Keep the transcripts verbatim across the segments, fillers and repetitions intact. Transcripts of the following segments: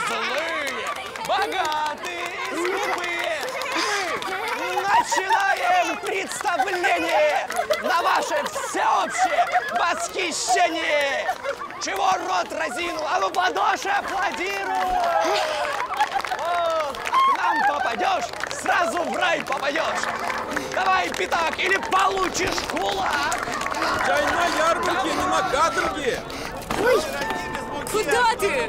злые, богатые и скупые. Мы начинаем представление на ваше всеобщее восхищение. Чего рот разинул? А ну, в ладоши аплодируй! Вот, к нам попадешь, сразу в рай попадешь. Давай пятак или получишь кулак. Чай на ярмарке, не на каторге. Ой, куда ты?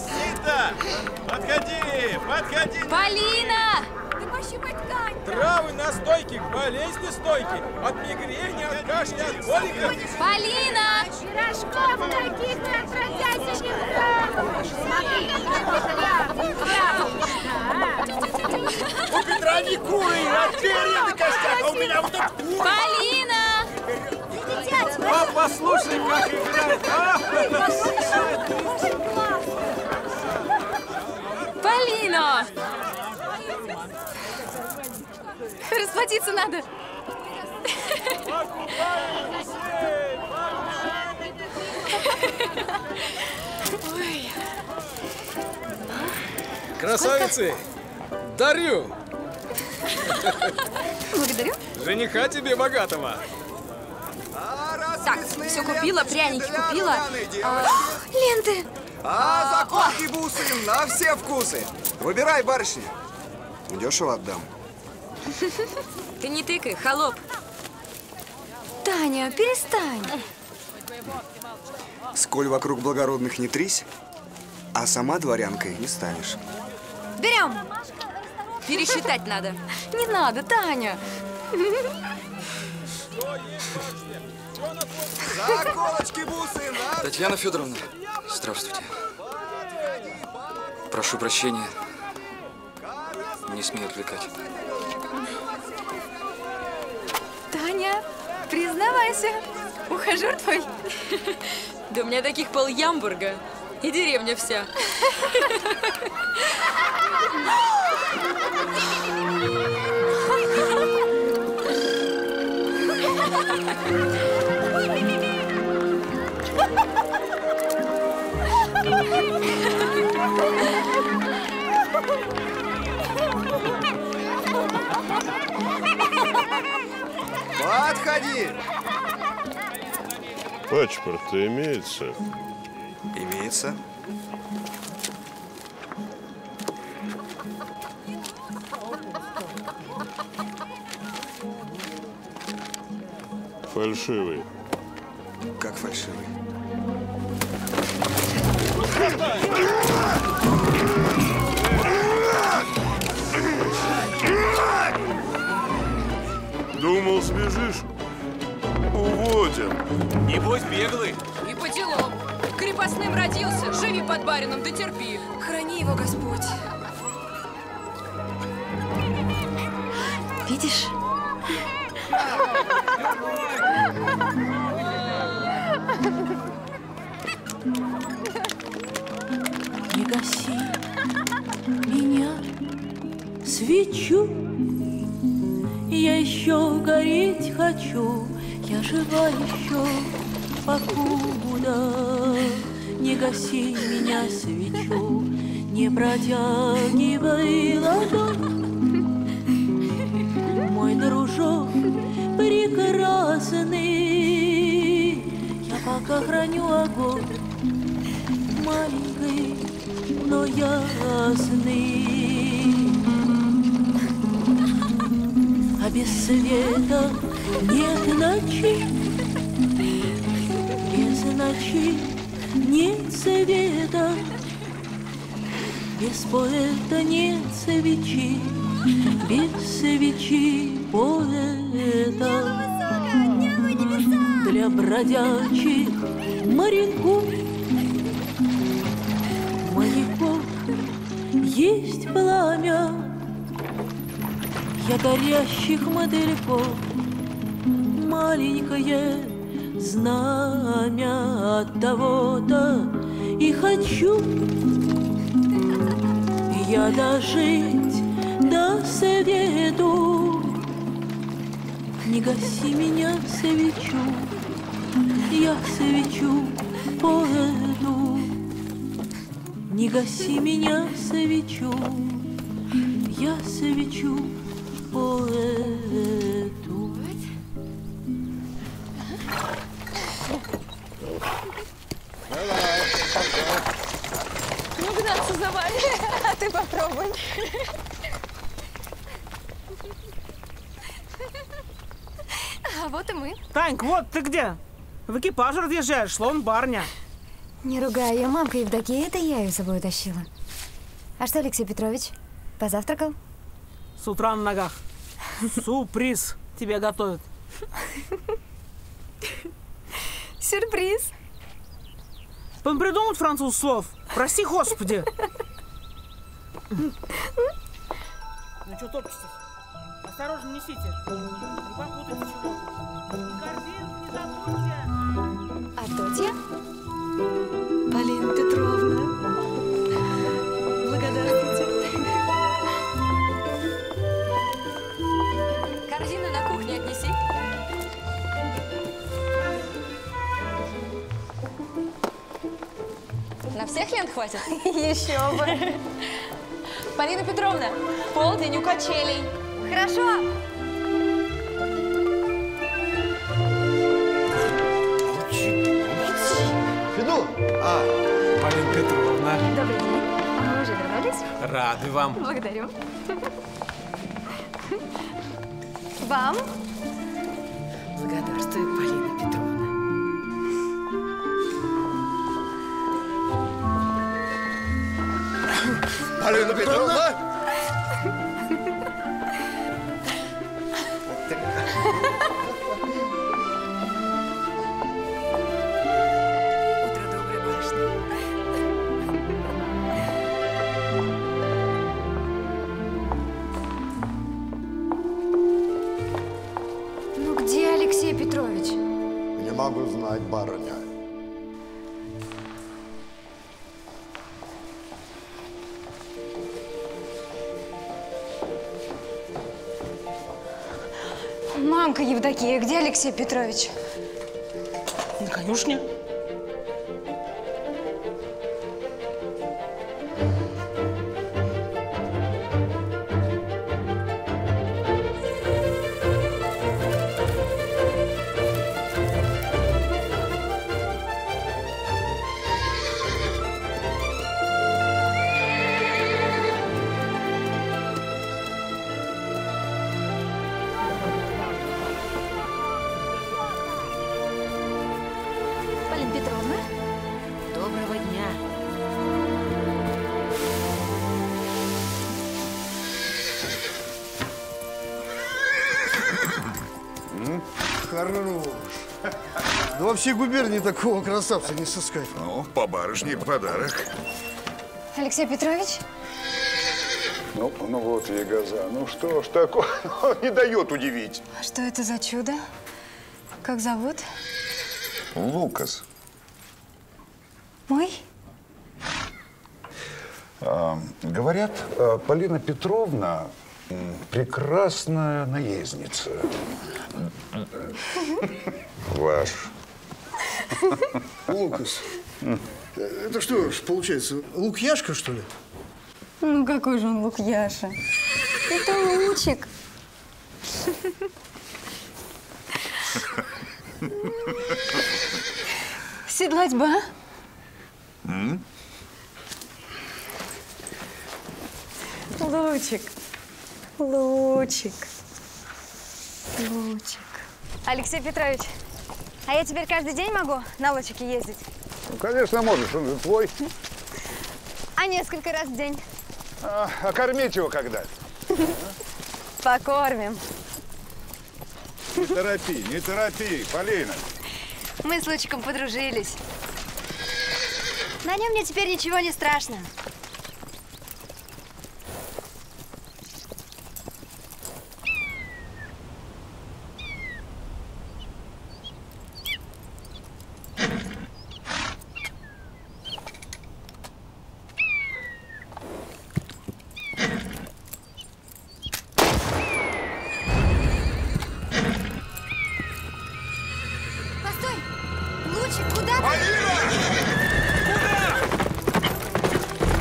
Подходи, подходи. Полина! Ты пощупай ткань. Травы, настойки, болезни стойки. От мигрени, от кашля, от колика. Полина! Пирожков таких мы отродясь не брали. Смотри, У Петра не куры, а перья на костях, а у меня вот так. Полина! А послушай, как играет. Полина! Расплатиться надо. Ой. Красавицы, дарю. Благодарю. Жениха тебе богатого. Так, все купила, пряники купила. А, ленты. А, заколки, бусы, на все вкусы. Выбирай, барышня. Дешево отдам. Ты не тыкай, холоп. Таня, перестань. Сколь вокруг благородных не трись, а сама дворянкой не станешь. Берем. Пересчитать надо. Не надо, Таня. Заколочки, бусы, на... Татьяна Федоровна, здравствуйте. Прошу прощения. Не смею отвлекать. Таня, признавайся, ухажер твой. Да у меня таких пол Ямбурга. И деревня вся. Подходи. Паспорт-то имеется? Имеется. Фальшивый. Как фальшивый? Думал, сбежишь? Уводим. Небось беглый. И по делам. Крепостным родился, живи под барином, да терпи. Храни его Господь. Видишь? Не гаси меня, свечу, я еще гореть хочу, я жива еще, покуда. Не гаси меня, свечу, не протягивай ладонь, мой дружок прекрасный, я пока храню огонь, маленький, но ясный. А без света нет ночи, без ночи нет света, без поэта нет свечи, без свечи поэта. Для бродячих моряков, моряков есть пламя, я горящих мотыльков маленькое знамя, от того-то и хочу я дожить до свету. Не гаси меня, свечу, я свечу поэду. Не гаси меня, свечу, я свечу поэту. Ну, гнаться за вами. А ты попробуй. А вот и мы. Таньк, вот ты где? В экипаже разъезжаешь, словно барня. Не ругай ее, мамка Евдокия, это я ее с собой утащила. А что, Алексей Петрович, позавтракал? С утра на ногах. Сюрприз тебе готовят. Сюрприз. Он придумал француз слов. Прости, Господи. Ну что топчетесь? Осторожно несите. Не попутайте чего. Корзинку не забудьте. А Тотья? Полина Петровна. Благодарствуйте. Корзину на кухне отнеси. На всех лент хватит? Еще бы. Полина Петровна, полдень у качелей. Хорошо. Федул! А, Полина Петровна. Добрый день. Вы уже вернулись? Рады вам. Благодарю. Вам? Благодарствую, Полина Петровна. Полина Петровна! Утро доброе, барышня. Ну где Алексей Петрович? Не могу знать, барыня. Мамка Евдокия, где Алексей Петрович? На конюшне. Полина Петровна? Доброго дня. Хорош. Да вообще губернии такого красавца не сыскать. Ну, по барышне подарок. Алексей Петрович? Ну, ну вот ягоза. Ну что ж такое? Он не дает удивить. А что это за чудо? Как зовут? Лукас. Мой? А, говорят, а, Полина Петровна м, прекрасная наездница. Ваш. Лукас. Это что ж, получается, Лукьяшка, что ли? Ну какой же он Лукьяша? Это Лучик. Седлать бы, а? М? Лучик. Лучик. Лучик. Алексей Петрович, а я теперь каждый день могу на лучике ездить? Ну, конечно, можешь, он же твой. А несколько раз в день? А, а кормить его когда? Покормим. Не торопи, не торопи, Полина. Мы с Лучиком подружились. На нем мне теперь ничего не страшно. Постой! Лучик, куда ты?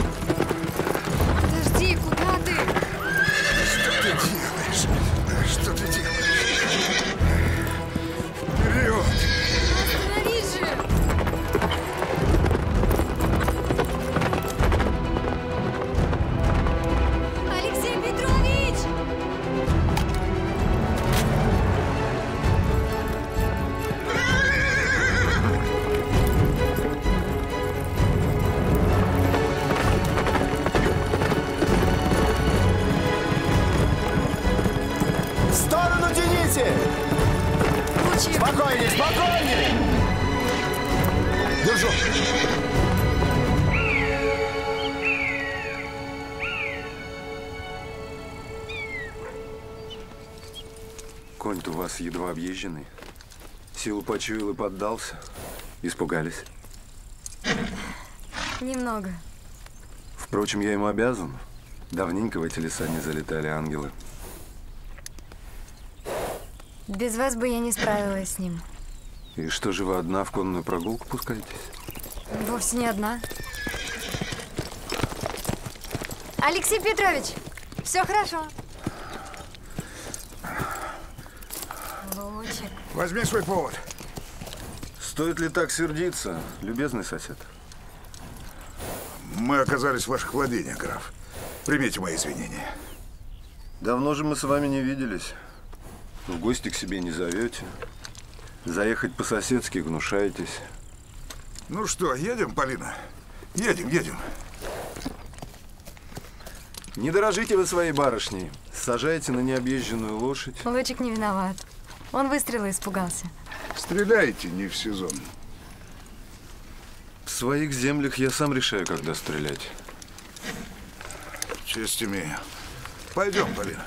сторону тяните! Лучик. Спокойнее, спокойнее! Держу! Конь-то у вас едва объезженный. Силу почуял и поддался. Испугались. Немного. Впрочем, я ему обязан. Давненько в эти леса не залетали ангелы. Без вас бы я не справилась с ним. И что же вы одна в конную прогулку пускаетесь? Вовсе не одна. Алексей Петрович, все хорошо. Лучик. Возьми свой повод. Стоит ли так сердиться, любезный сосед? Мы оказались в ваших владениях, граф. Примите мои извинения. Давно же мы с вами не виделись. В гости к себе не зовете. Заехать по-соседски гнушаетесь. Ну что, едем, Полина? Едем, едем. Не дорожите вы своей барышней. Сажаете на необъезженную лошадь. Лучик не виноват. Он выстрела испугался. Стреляйте не в сезон. В своих землях я сам решаю, когда стрелять. Честь имею. Пойдем, Полина.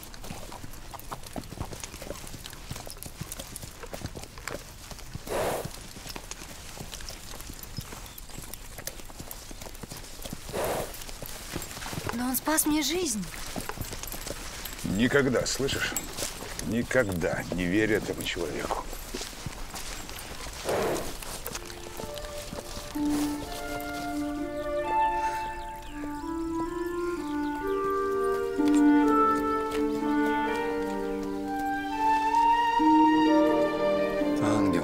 Но он спас мне жизнь. Никогда, слышишь? Никогда не верь этому человеку. Ангел.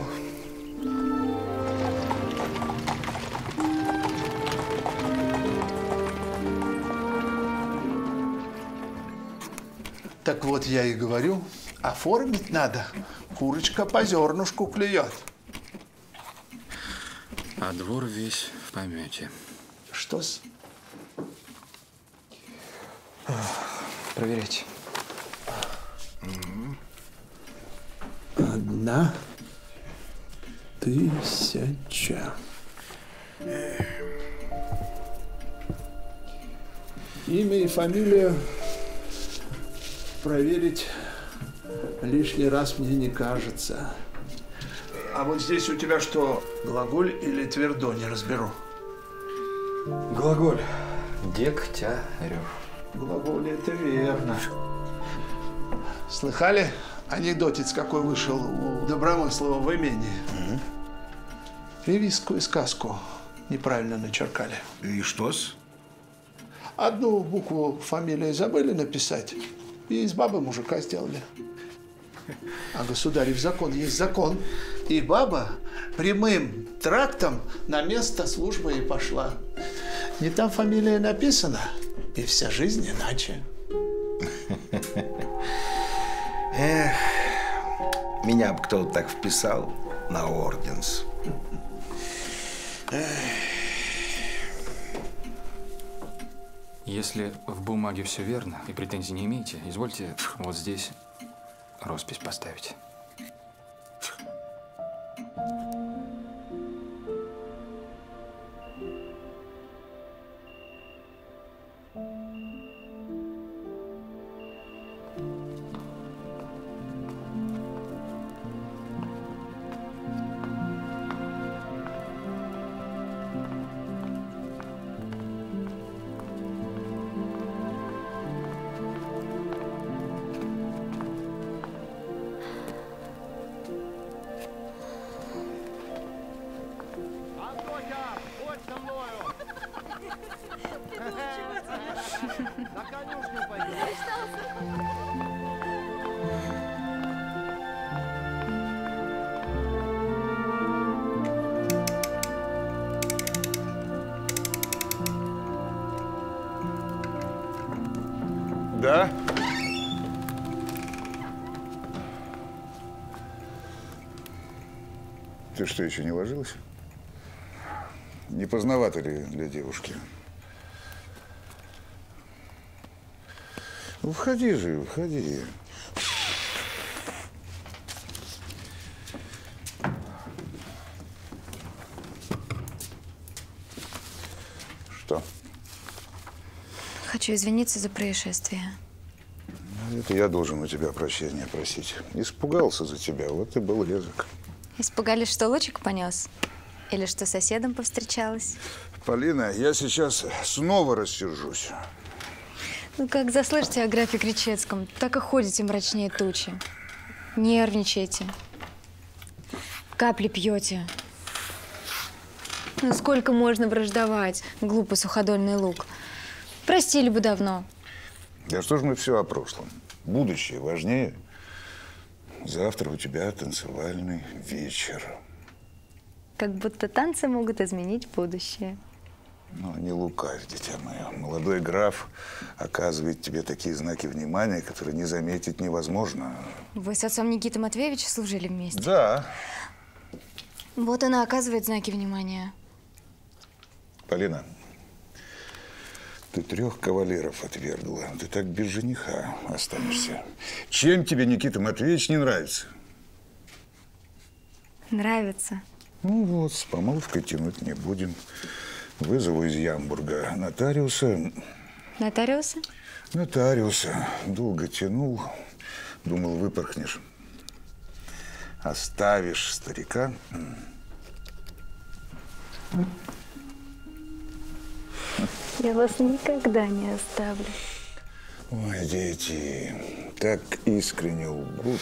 Так вот я и говорю, оформить надо. Курочка по зернышку клюет. А двор весь в помете. Что-с? Проверяйте. Одна тысяча. Имя и фамилия проверить лишний раз мне не кажется. А вот здесь у тебя что, глаголь или твердо, не разберу? Глаголь. Дегтярев. Глаголь, это верно. Слыхали анекдотец, какой вышел у Добромыслова в имении? Угу. Ревизскую сказку неправильно начеркали. И что-с? Одну букву фамилии забыли написать, и из бабы мужика сделали. А государев закон есть закон. И баба прямым трактом на место службы и пошла. Не там фамилия написана, и вся жизнь иначе. Эх, меня бы кто-то так вписал на орденс. Если в бумаге все верно и претензий не имеете, извольте вот здесь роспись поставить. Да? Ты что, еще не ложилась? Не поздновато ли для девушки? Ну, входи же, входи. хочу извиниться за происшествие. Это я должен у тебя прощения просить. Испугался за тебя, вот и был резок. Испугались, что лучик понес? Или что соседом повстречалась? Полина, я сейчас снова рассержусь. Ну, как заслышите о графе Кричецком, так и ходите мрачнее тучи. Нервничаете. Капли пьете. Ну, сколько можно враждовать, глупый суходольный лук? Простили бы давно. Да что ж мы все о прошлом? Будущее важнее. Завтра у тебя танцевальный вечер. Как будто танцы могут изменить будущее. Ну, не лукавь, дитя мое. Молодой граф оказывает тебе такие знаки внимания, которые не заметить невозможно. Вы с отцом Никитой Матвеевичем служили вместе? Да. Вот она оказывает знаки внимания. Полина, ты трех кавалеров отвергла. Ты так без жениха останешься. Чем тебе Никита Матвеевич не нравится? Нравится. Ну вот, с помолвкой тянуть не будем. Вызову из Ямбурга нотариуса. Нотариуса? Нотариуса. Долго тянул. Думал, выпорхнешь. Оставишь старика. Я вас никогда не оставлю. Ой, дети, так искренне лгут.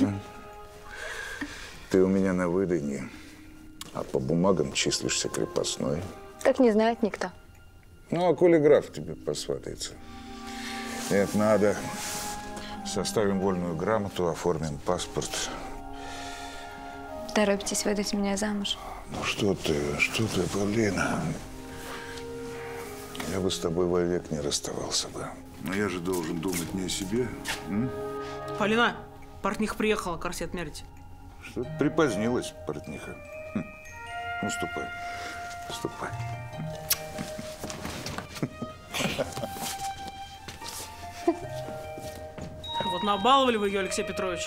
Ты у меня на выданье, а по бумагам числишься крепостной. Так не знает никто. Ну, а коли граф тебе посватается? Нет, надо. Составим вольную грамоту, оформим паспорт. Торопитесь выдать меня замуж? Ну что ты, что ты, Полина? Я бы с тобой вовек не расставался бы. Но я же должен думать не о себе. М? Полина, портниха приехала, корсет мерить. Что-то припозднилась, портниха. Хм. Ну, ступай. Ступай. Вот набаловали вы ее, Алексей Петрович.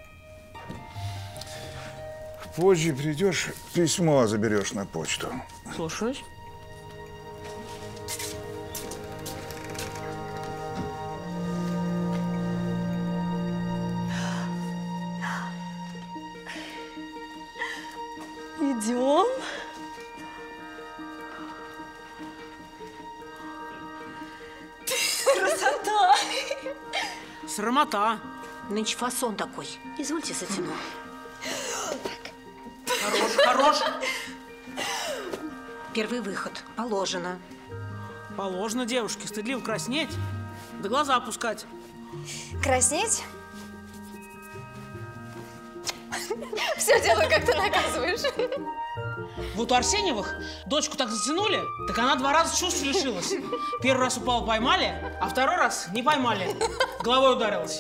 Позже придешь, письмо заберешь на почту. Слушаюсь. Идем. Красота! Срамота. Нынче фасон такой. Извольте затяну. Хорош, хорош. Первый выход. Положено. Положено девушке стыдливо краснеть, да глаза опускать. Краснеть? Все делаю, как ты наказываешь. Вот у Арсеньевых дочку так затянули, так она два раза чувств лишилась. Первый раз упала, поймали, а второй раз не поймали. Головой ударилась.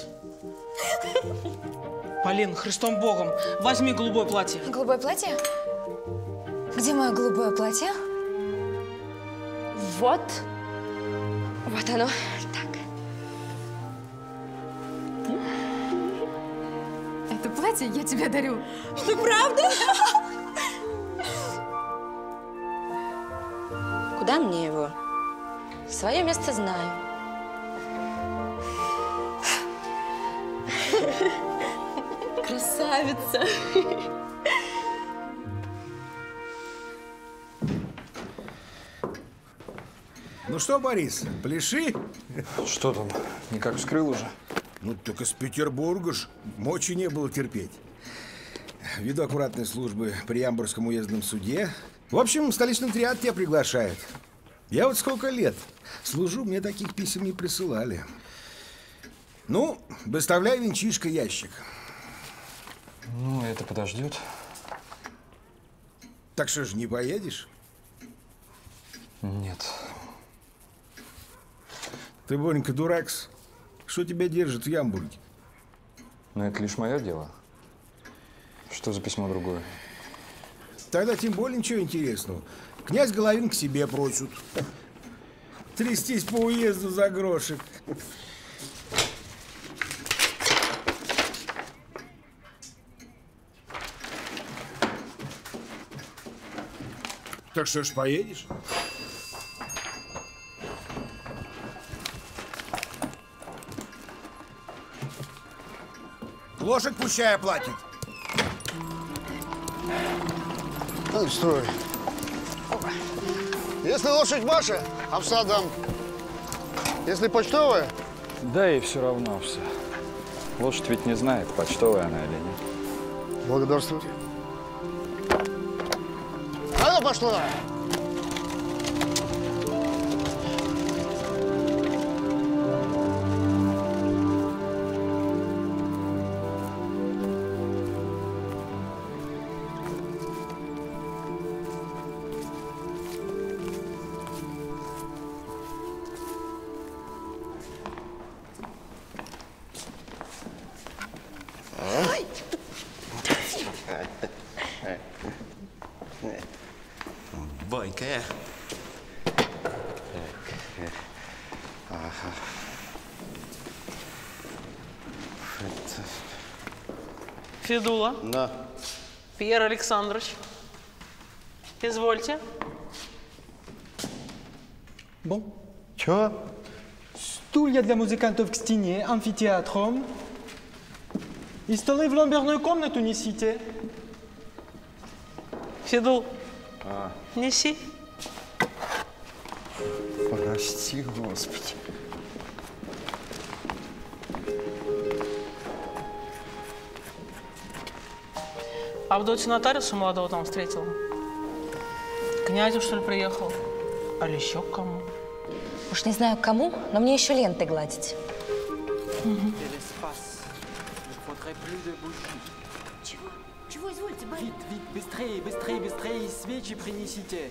Полин, Христом Богом, возьми голубое платье. Голубое платье? Где мое голубое платье? Вот. Вот оно. Так. Это платье я тебе дарю. Что, правда? Куда мне его? Свое место знаю. Красавица. Ну что, Борис, пляши? Что там, никак вскрыл уже? Ну, так из Петербурга ж мочи не было терпеть. Ввиду аккуратной службы при Ямбургском уездном суде. В общем, столичный триад тебя приглашает. Я вот сколько лет служу, мне таких писем не присылали. Ну, доставляй венчишко ящик. Ну, это подождет. Так что ж, не поедешь? Нет. Ты, Боренька, дуракс. Что тебя держит в Ямбурге? Но это лишь мое дело. Что за письмо другое? Тогда тем более ничего интересного. Князь Головин к себе просит. Трястись по уезду за грошек. Так что ж, поедешь? Лошадь пущай оплатит. Ну, строй. Если лошадь ваша, овса дам. Если почтовая? Да и все равно овса. Лошадь ведь не знает, почтовая она или нет. Благодарствуйте. А ну пошла! Бойкая. Ага. Это... Федула. Да. Пьер Александрович. Извольте. Bon. Чё? Стулья для музыкантов к стене, амфитеатром. И столы в ламберную комнату несите. Федул, А. неси. Прости, Господи. Авдотью нотариуса молодого там встретила. Князю, что ли, приехал? А еще к кому? Уж не знаю к кому, но мне еще ленты гладить. Чего? Чего извольте, барин? Vite, vite, быстрее, быстрее, быстрее, свечи принесите.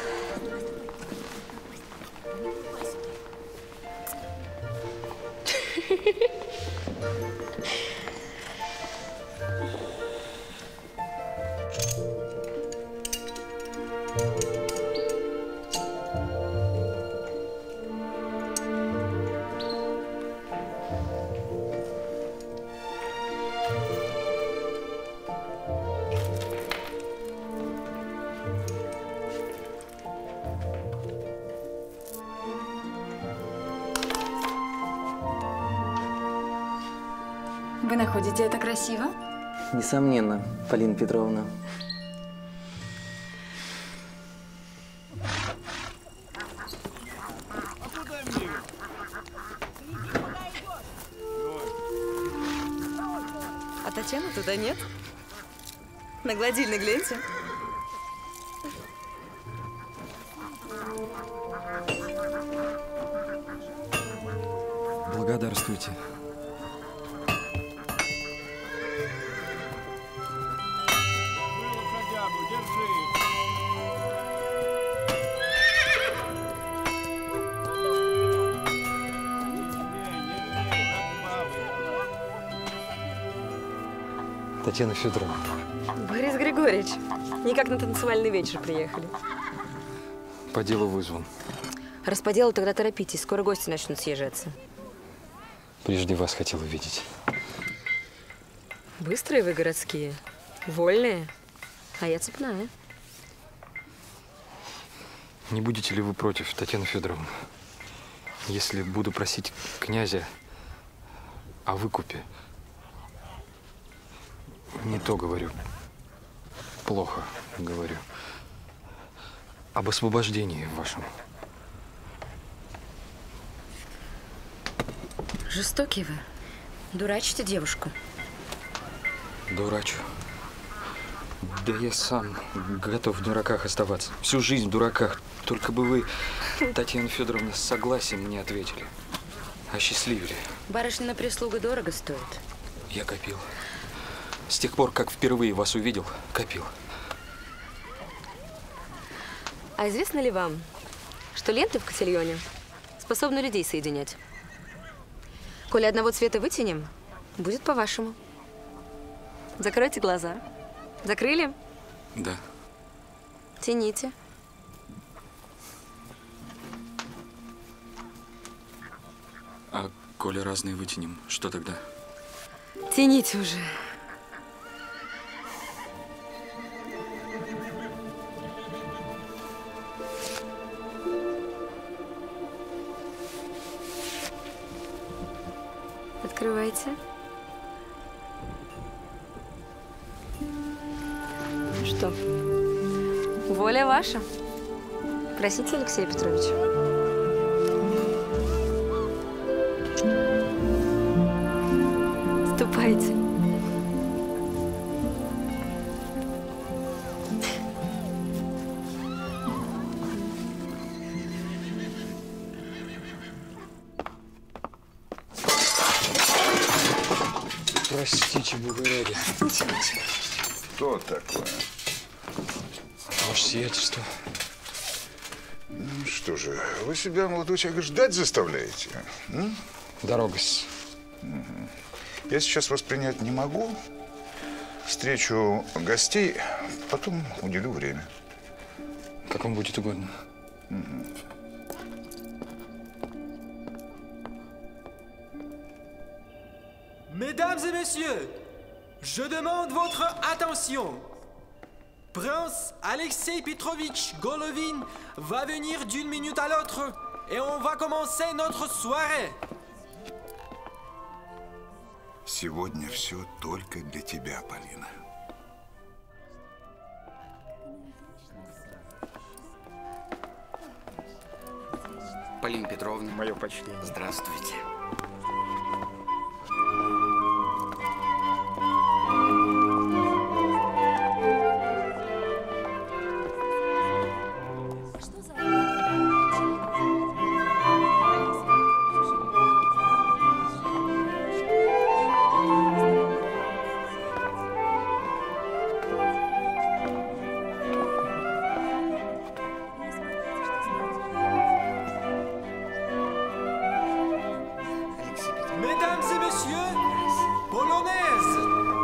Вы находите это красиво? Несомненно, Полина Петровна. А Татьяны туда нет? На гладильный гляньте. Благодарствуйте. Татьяна Федоровна. Борис Григорьевич, не как на танцевальный вечер приехали. По делу вызван. Раз по делу, тогда торопитесь, скоро гости начнут съезжаться. Прежде вас хотел увидеть. Быстрые вы городские, вольные, а я цепная. Не будете ли вы против, Татьяна Федоровна, если буду просить князя о выкупе? Не то говорю. Плохо говорю. Об освобождении вашем. Жестокий вы. Дурачите девушку. Дурачу. Да я сам готов в дураках оставаться. Всю жизнь в дураках. Только бы вы, Татьяна Федоровна, с согласием мне ответили. Осчастливили. Барышня на прислугу дорого стоит. Я копил. С тех пор, как впервые вас увидел, копил. А известно ли вам, что ленты в котельоне способны людей соединять? Коли одного цвета вытянем, будет по-вашему. Закройте глаза. Закрыли? Да. Тяните. А коли разные вытянем, что тогда? Тяните уже. Открывайте. Что? Воля ваша. Просите, Алексея Петровича. Ступайте. Простите, Бога ради. Ничего, ничего. Что такое? Ваше сиятельство. Ну, что же, вы себя, молодого человека, ждать заставляете? М? Дорога-с. Угу. Я сейчас вас принять не могу. Встречу гостей, потом уделю время. Как вам будет угодно. Угу. Mesdames et messieurs, je demande votre attention. Prince Alexei Petrovitch Golovin va venir d'une minute à l'autre et on va commencer notre soirée. Сегодня все только для тебя, Полина. Полина Петровна. Мое почтение. Здравствуйте. Mesdames et messieurs, polonaise.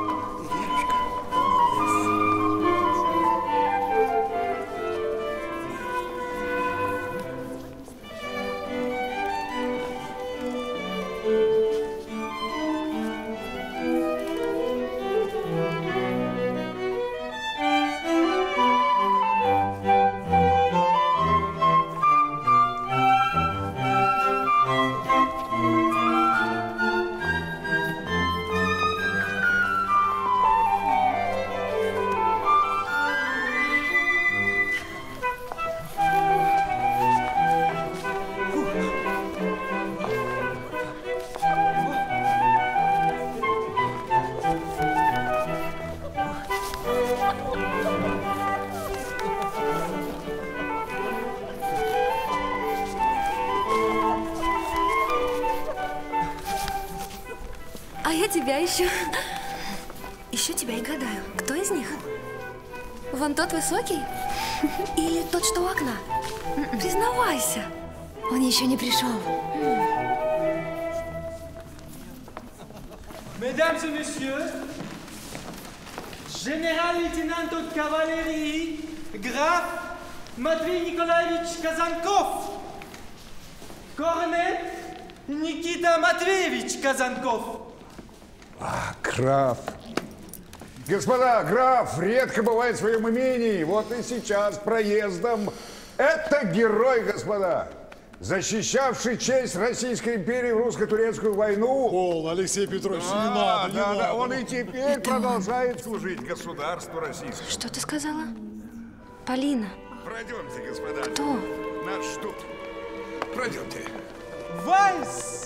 А я тебя еще... Еще тебя и гадаю. Кто из них? Вон тот высокий? Или тот, что у окна? Признавайся. Он еще не пришел. Mesdames et messieurs, général-lieutenant de cavalerie, Graf Matvey Nikolaevich Kazanков, корнет Никита Матвеевич Казанков. А, граф. Господа, граф редко бывает в своем имении. Вот и сейчас проездом. Это герой, господа, защищавший честь Российской империи в русско-турецкую войну. Пол, Алексей Петрович, а, не надо, да, не да, надо. Он и теперь Это продолжает он. служить государству российскому. Что ты сказала? Полина. Пройдемте, господа. Кто? Нас ждут. Пройдемте. Вальс!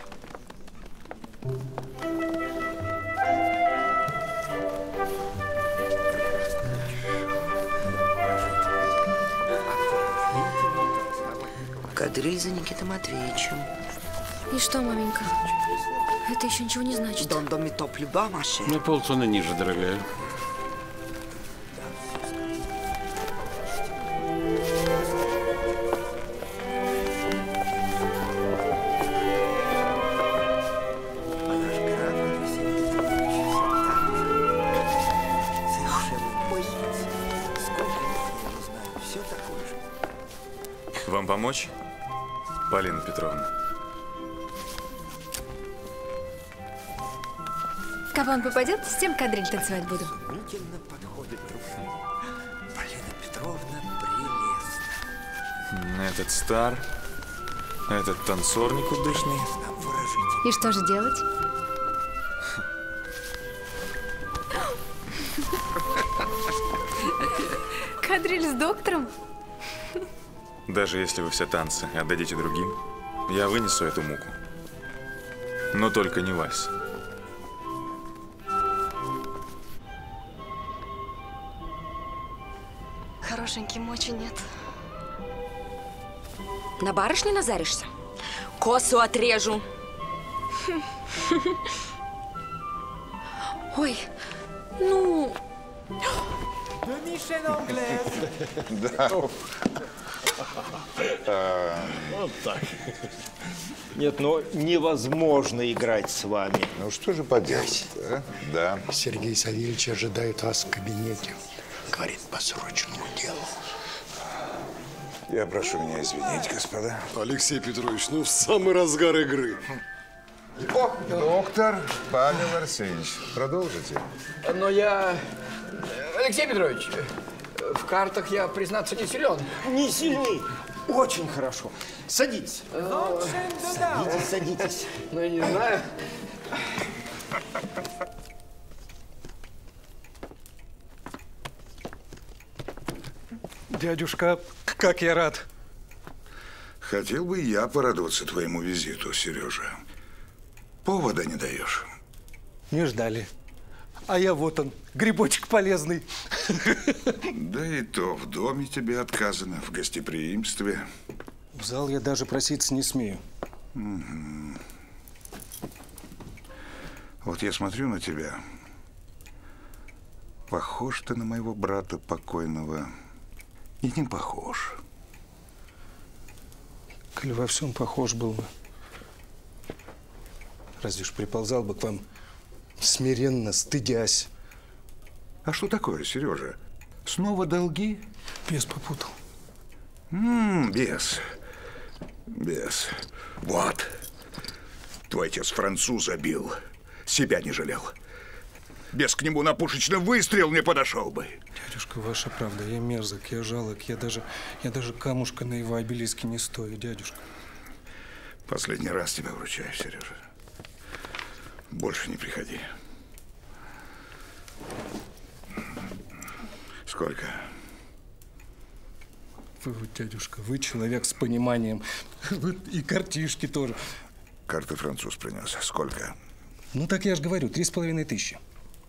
Кадриль за Никитой Матвеевичем. И что, маменька? Это еще ничего не значит. Дом доме топ люба, Маша. На полцены ниже, дорогая. Вам помочь, Полина Петровна? Кого он попадет, с тем кадриль танцевать буду. Изумительно подходит друг к другу. Полина Петровна прелестна. Этот стар, этот танцор никудышный. И что же делать? Кадриль с доктором? Даже если вы все танцы отдадите другим, я вынесу эту муку. Но только не вальс. Хорошенький, мочи нет. На барышне назаришься? Косу отрежу. Ой, ну... Да. Вот так. Нет, ну невозможно играть с вами. Ну что же поделать, а? Да. Сергей Савельевич ожидает вас в кабинете. Говорит, по срочному делу. Я прошу меня извинить, господа. Алексей Петрович, ну в самый разгар игры. О, доктор Павел Арсеньевич, продолжите. Но я... Алексей Петрович, в картах я, признаться, не силен. Не сильны. Очень хорошо. Садитесь. Садитесь, садитесь. Ну, я не знаю. Дядюшка, как я рад. Хотел бы я порадоваться твоему визиту, Сережа. Повода не даешь. Не ждали. А я вот он, грибочек полезный. Да и то в доме тебе отказано, в гостеприимстве. В зал я даже проситься не смею. Угу. Вот я смотрю на тебя. Похож ты на моего брата покойного. И не похож. Коль во всем похож был бы. Разве ж приползал бы к вам смиренно, стыдясь. А что такое, Сережа? Снова долги? Бес попутал. М-м, бес. Бес. Вот. Твой отец француза бил. Себя не жалел. Бес к нему на пушечный выстрел не подошел бы. Дядюшка, ваша правда, я мерзок, я жалок, я даже, я даже камушка на его обелиске не стою, дядюшка. Последний раз тебя вручаю, Сережа. Больше не приходи. Сколько? Вы, вот, дядюшка, вы человек с пониманием. Вы и картишки тоже. Карты француз принес. Сколько? Ну, так я же говорю, три с половиной тысячи.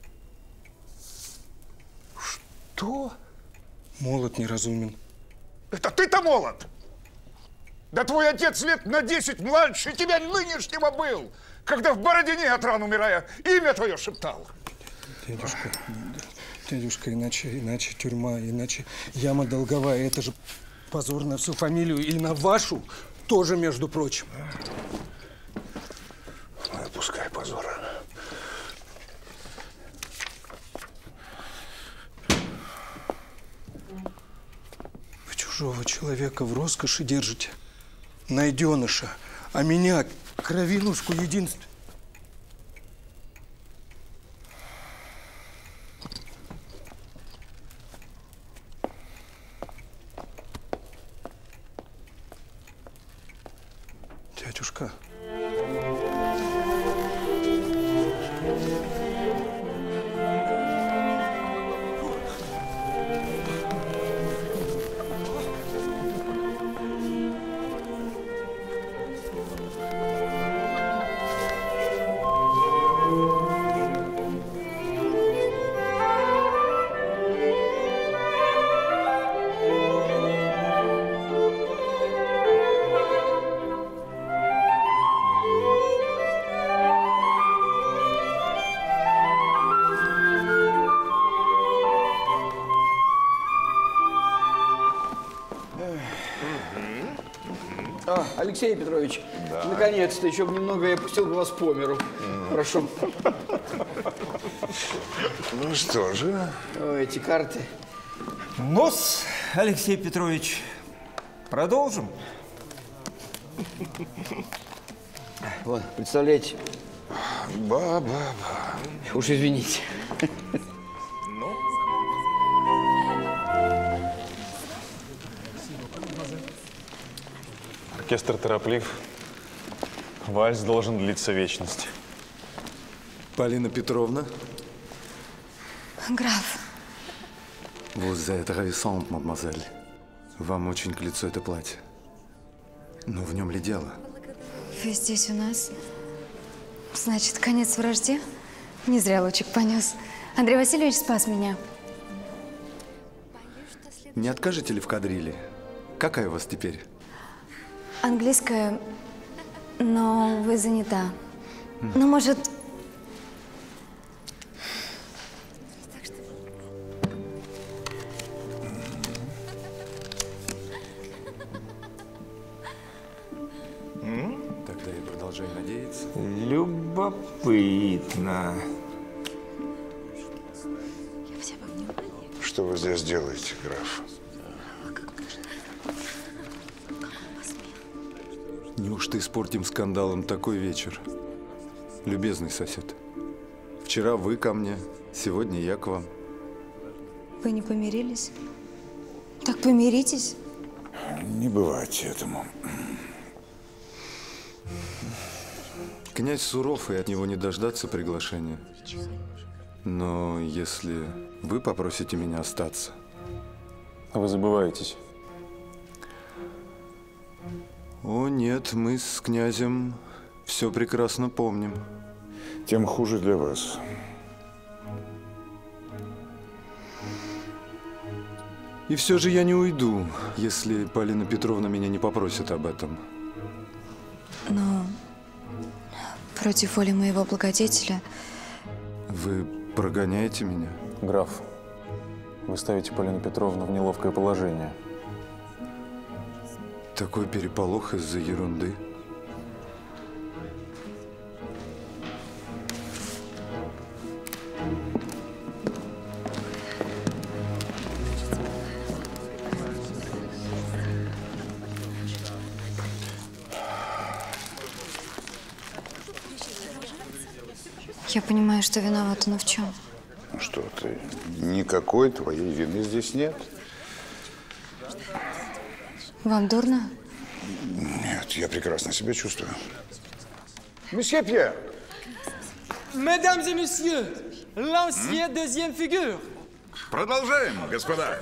Что? Молод неразумен. Это ты-то молод? Да твой отец лет на десять младше тебя нынешнего был, когда в Бородине от ран умирая имя твое шептал. Дядюшка, дядюшка, иначе, иначе тюрьма, иначе яма долговая. Это же позор на всю фамилию и на вашу тоже, между прочим. Ну, пускай позор. Вы чужого человека в роскоши держите, найденыша, а меня, кровинушку единственную. Дядюшка. А, Алексей Петрович, да. Наконец-то, еще бы немного я пустил бы вас по миру. Mm. Прошу. Ну что же? О, эти карты. Ну-с, Алексей Петрович, продолжим. Вот, представляете? Ба-ба-ба. Уж извините. Ну? Оркестр тороплив. Вальс должен длиться вечность. Полина Петровна. Граф. Vous êtes ravissante, мадемуазель. Вам очень к лицу это платье. Но в нем ли дело? Вы здесь у нас? Значит, конец вражде? Не зря лучик понес. Андрей Васильевич спас меня. Не откажете ли в кадриле? Какая у вас теперь? Английская, но вы занята. Ну, может… Тогда я продолжаю надеяться. Любопытно. Что вы здесь делаете, граф? Неужто испортим скандалом такой вечер? Любезный сосед, вчера вы ко мне, сегодня я к вам. Вы не помирились? Так помиритесь. Не бывать этому. Князь суров, и от него не дождаться приглашения. Но если вы попросите меня остаться… А вы забываетесь. О, нет, мы с князем все прекрасно помним. Тем хуже для вас. И все же я не уйду, если Полина Петровна меня не попросит об этом. Но против воли моего благодетеля… Вы прогоняете меня? Граф, вы ставите Полину Петровну в неловкое положение. Такой переполох из-за ерунды. Я понимаю, что виновата, но в чем? Ну что ты, никакой твоей вины здесь нет. Вам дурно? Нет, я прекрасно себя чувствую. Месье Пьер! Mesdames et messieurs, l'ancien deuxième figure. Продолжаем, господа.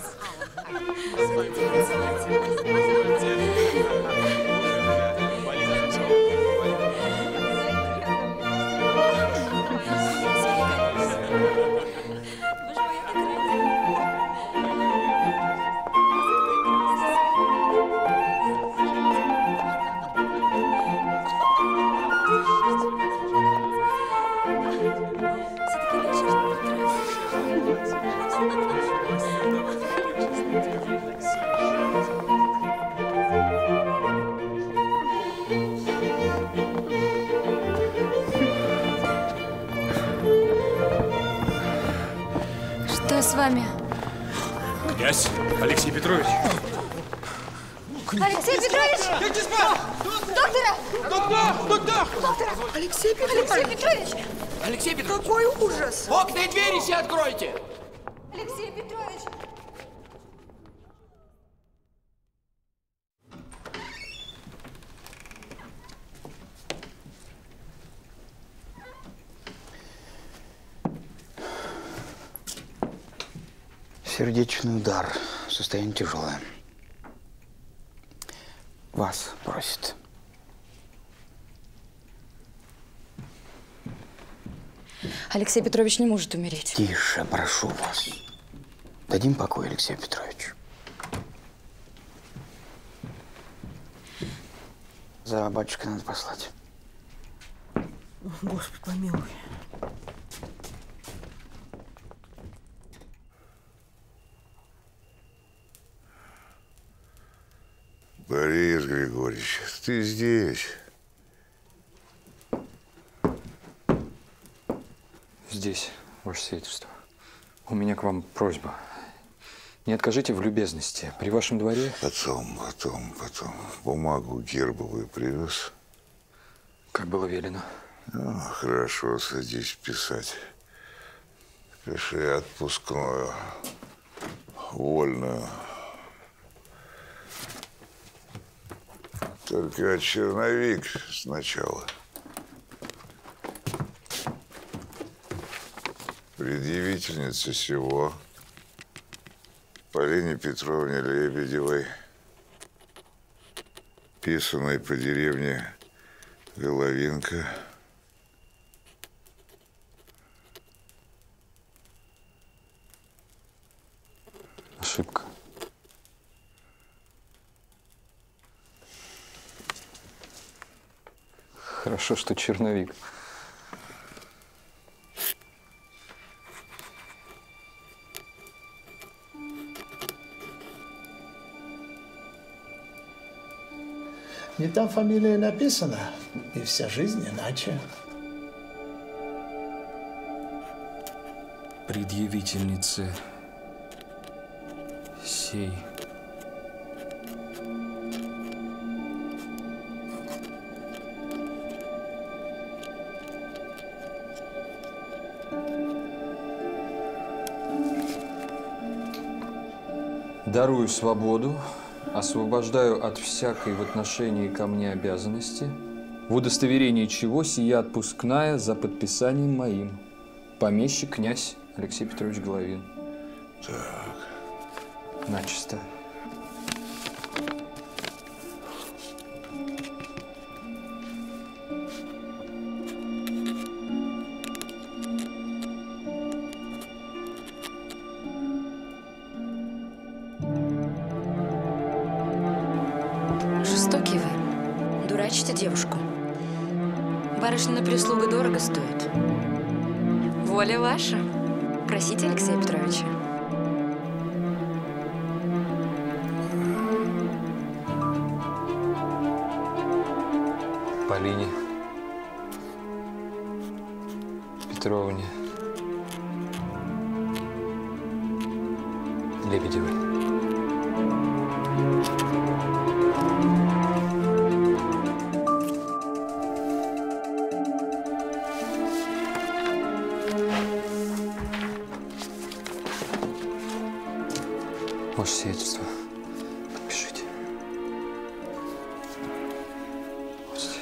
Что с вами? Князь Алексей Петрович. Алексей Петрович! Доктора! Доктор! Доктор! Доктора! Алексей Петрович! Алексей Петрович! Алексей Петрович! Какой ужас! Окна и двери все откройте! Алексей Петрович! Сердечный удар. Состояние тяжелое. Вас просит. Алексей Петрович не может умереть. Тише, прошу вас. Дадим покой Алексею Петровичу. За батюшкой надо послать. Господи, помилуй. Борис Григорьевич, ты здесь? Здесь, ваше сиятельство. У меня к вам просьба. Не откажите в любезности. При вашем дворе… Потом, потом, потом. Бумагу гербовую привез? Как было велено. Ну, хорошо, садись писать. Пиши отпускную, вольную. Только черновик сначала. Предъявительница сего. Полине Петровне Лебедевой, писаной по деревне Головинка. Ошибка. Хорошо, что черновик. Не там фамилия написана, и вся жизнь иначе. Предъявительницы сей. Дарую свободу, освобождаю от всякой в отношении ко мне обязанности, в удостоверении чего сия отпускная за подписанием моим. Помещик князь Алексей Петрович Головин. Так. Начисто. Жестокий вы. Дурачите девушку. Барышня на прислугу дорого стоит. Воля ваша. Просите Алексея Петровича. Полине Петровне Лебедевой. Ваше сиятельство, подпишите. Вот здесь.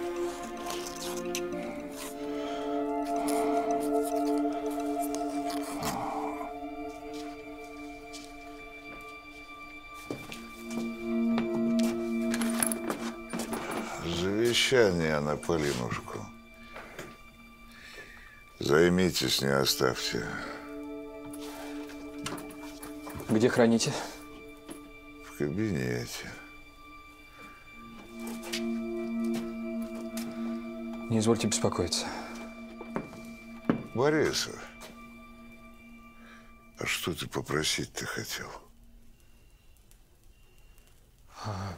Завещание на Полинушку. Займитесь, не оставьте. Где храните? В кабинете. Не извольте беспокоиться. Борисов, а что ты попросить-то хотел? А...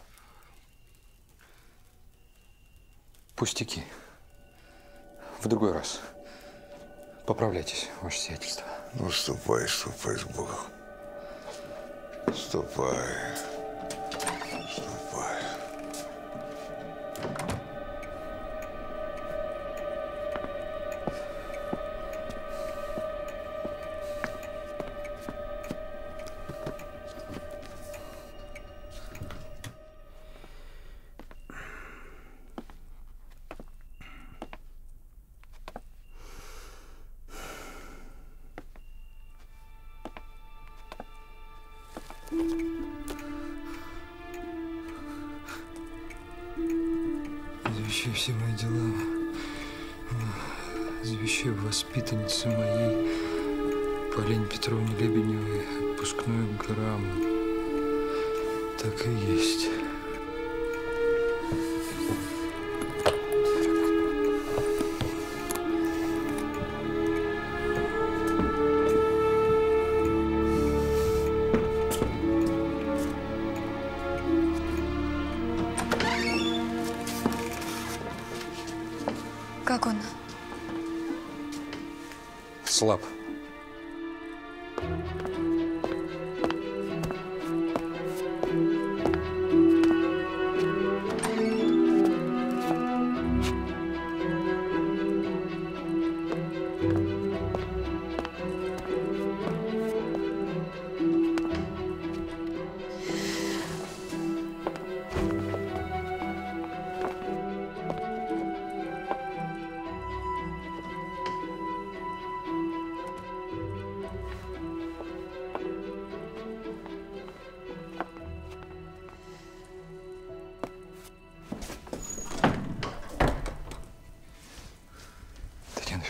Пустяки. В другой раз. Поправляйтесь, ваше сиятельство. Ну, ступай, ступай с Богом. Ступай. Ступай. Завещаю все мои дела, завещаю воспитаннице моей Полине Петровне Лебедевой отпускную грамоту. Так и есть. Как он? Слаб.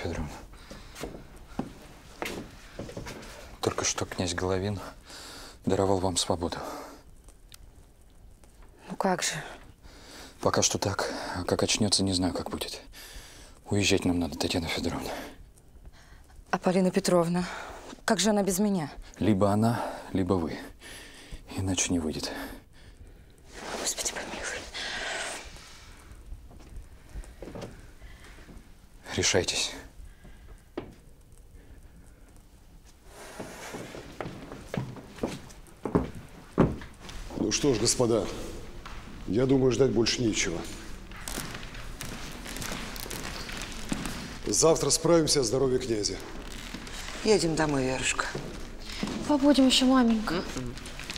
Федоровна. Только что князь Головин даровал вам свободу. Ну как же? Пока что так. А как очнется, не знаю, как будет. Уезжать нам надо, Татьяна Федоровна. А Полина Петровна? Как же она без меня? Либо она, либо вы. Иначе не выйдет. Господи помилуй. Решайтесь. Ну что ж, господа, я думаю, ждать больше нечего. Завтра справимся о здоровье князя. Едем домой, Верушка. Побудем еще, маменька. Mm-mm.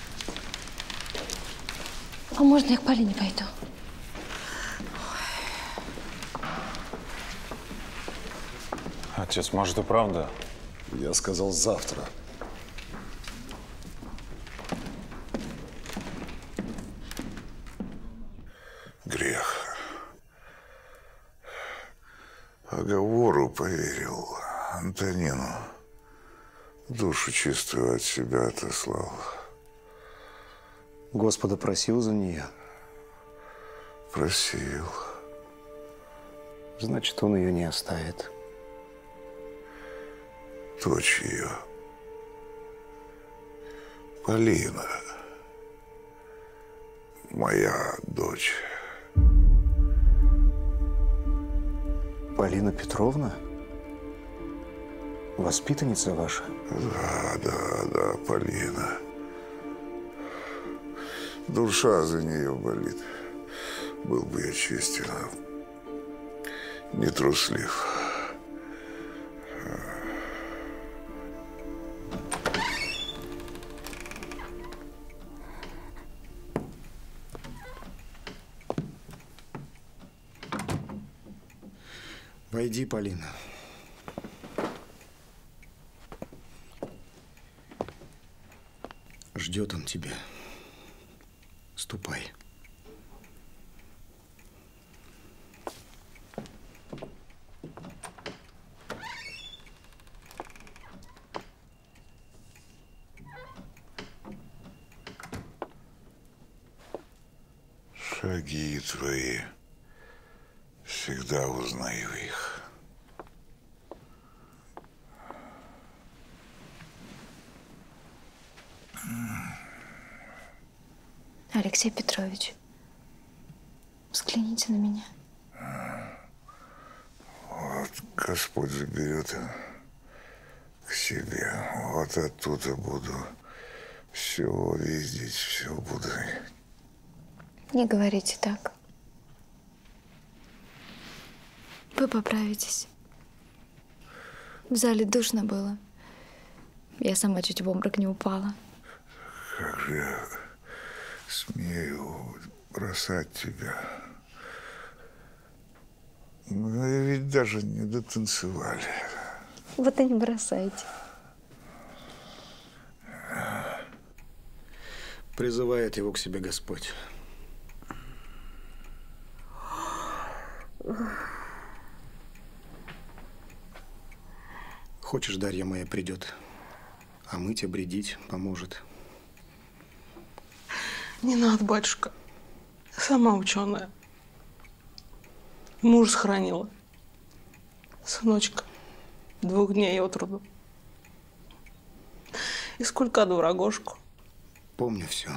А можно я к Полине пойду? Отец, может и правда? Я сказал завтра. Грех. Оговору поверил, Антонину. Душу чистую от себя отослал. Господа просил за нее? Просил. Значит, он ее не оставит. Дочь ее. Полина. Моя дочь. Полина Петровна? Воспитанница ваша? Да, да, да, Полина. Душа за нее болит. Был бы я честен, не труслив. Войди, Полина. Ждет он тебя. Ступай. Шаги твои, всегда узнаю их. Алексей Петрович, взгляните на меня. Вот Господь заберет к себе. Вот оттуда буду все видеть, все буду. Не говорите так. Вы поправитесь. В зале душно было. Я сама чуть в обморок не упала. Как же я смею бросать тебя? Мы ведь даже не дотанцевали. Вот и не бросайте. Призывает его к себе Господь. Хочешь, Дарья моя придет, а мыть, обредить поможет. Не надо, батюшка. Сама ученая. Муж сохранила. Сыночка. Двух дней от роду. И сколько одну рогожку. Помню все.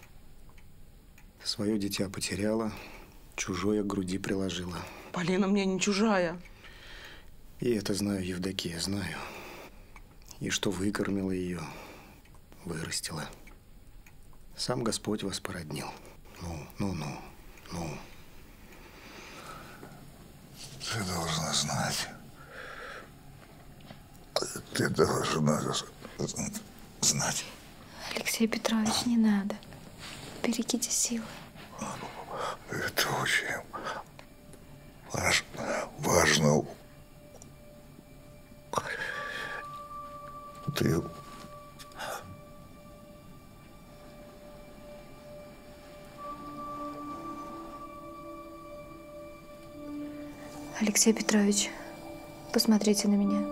Свое дитя потеряла, чужое к груди приложила. Полина мне не чужая. И это знаю, Евдокия, знаю. И что выкормила ее, вырастила. Сам Господь вас породнил. Ну, ну, ну, ну. Ты должна знать. Ты должна знать. Алексей Петрович, не надо. Берегите силы. Это очень важ, важно. Ты... Алексей Петрович, посмотрите на меня.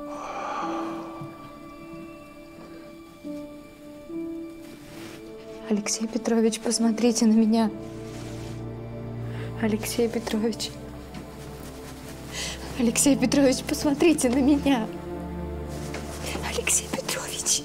Алексей Петрович, посмотрите на меня. Алексей Петрович. Алексей Петрович, посмотрите на меня. Алексей Петрович.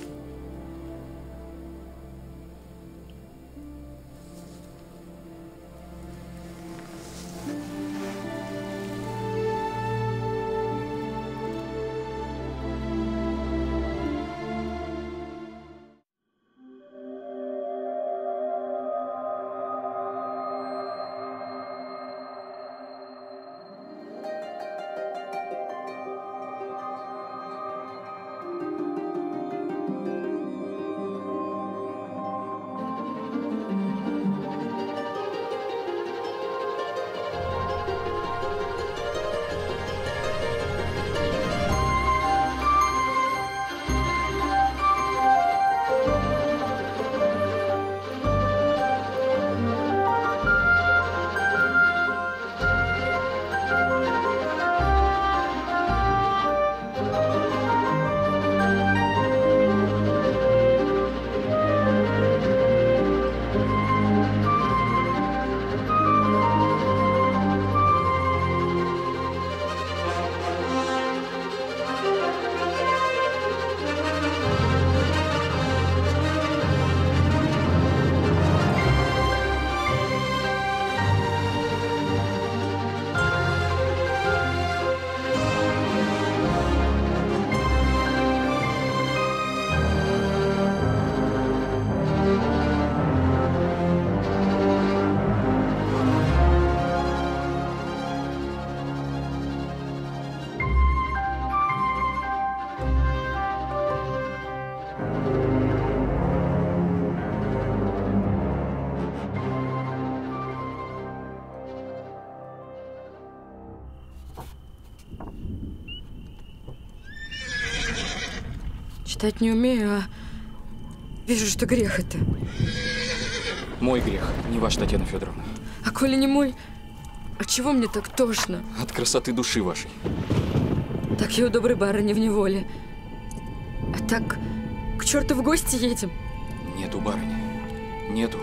Читать не умею, а вижу, что грех это. Мой грех, не ваш, Татьяна Федоровна. А коли не мой, от чего мне так тошно? От красоты души вашей. Так я у доброй барыни в неволе. А так к черту в гости едем. Нету барыни. Нету.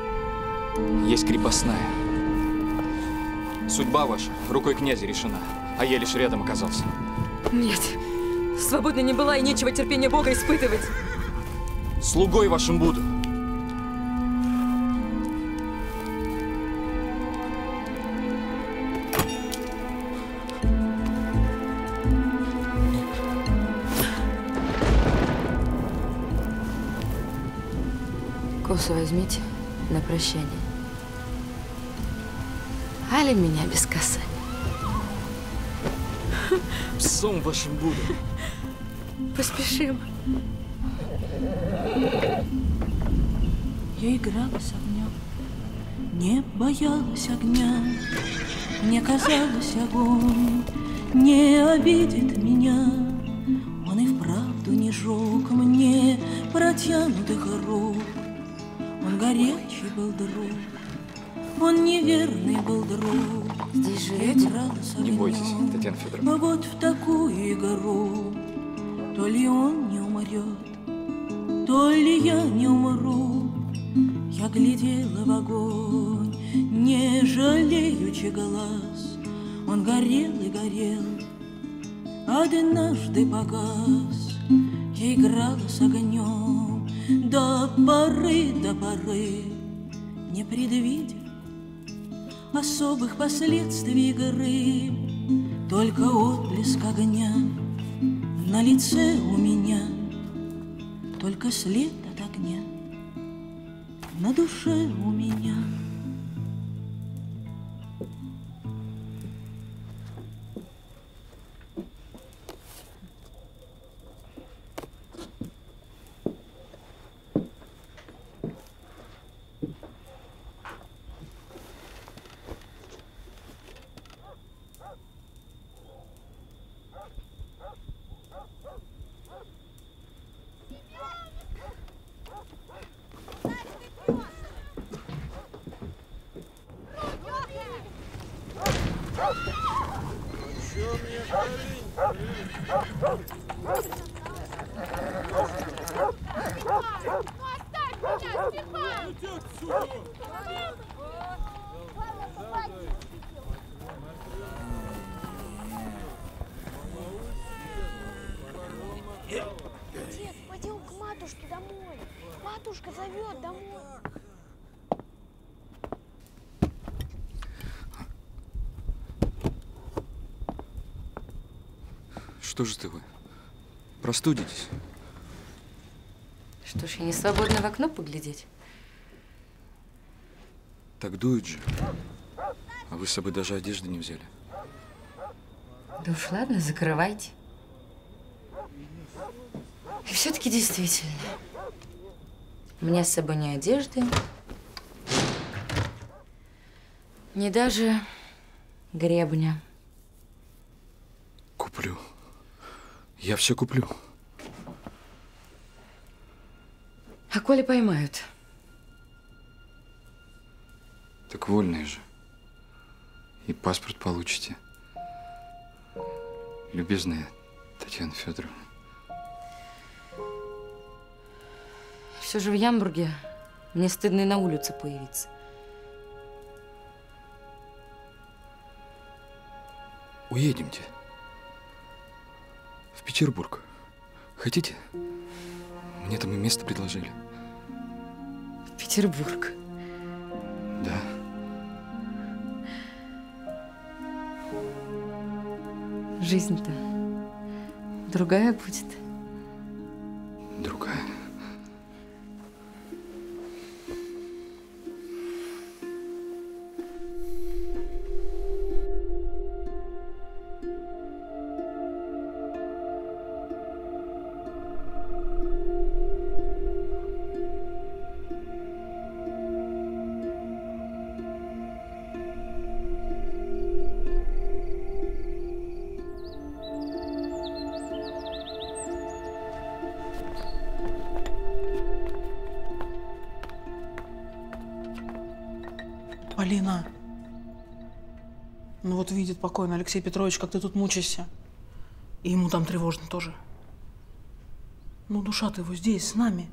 Есть крепостная. Судьба ваша рукой князя решена, а я лишь рядом оказался. Нет, свободной не была и нечего терпения Бога испытывать. Слугой вашим буду. Косу возьмите на прощание. Али меня без косы. Псом вашим буду. Поспешим. Я играла с огнем, не боялась огня. Мне казалось, огонь не обидит меня. Он и вправду не жег мне протянутых рук. Он горячий был друг, он неверный был друг. Здесь Я играла с огнем, не бойтесь, Татьяна Федоровна. но вот в такую игру то ли он не умрет, то ли я не умру. Я глядела в огонь, не жалеючи глаз. Он горел и горел, однажды погас. Я играла с огнем до поры, до поры, не предвидя особых последствий игры. Только отблеск огня на лице у меня, только след от огня на душе у меня. Отец, пойдем к матушке домой. Матушка зовет домой. Что же ты вы? Простудитесь? Что ж, я не свободна в окно поглядеть? Так дует же. А вы с собой даже одежды не взяли. Да уж ладно, закрывайте. И все-таки действительно. У меня с собой ни одежды, ни даже гребня. Куплю. Я все куплю. А коли поймают? Так вольные же. И паспорт получите. Любезная Татьяна Федоровна. Все же в Ямбурге мне стыдно и на улице появиться. Уедемте. В Петербург. Хотите? Мне там и место предложили. В Петербург? Да. Жизнь-то другая будет. Другая. Полина, ну вот видит покойный Алексей Петрович, как ты тут мучаешься. И ему там тревожно тоже. Ну, душа-то его здесь, с нами.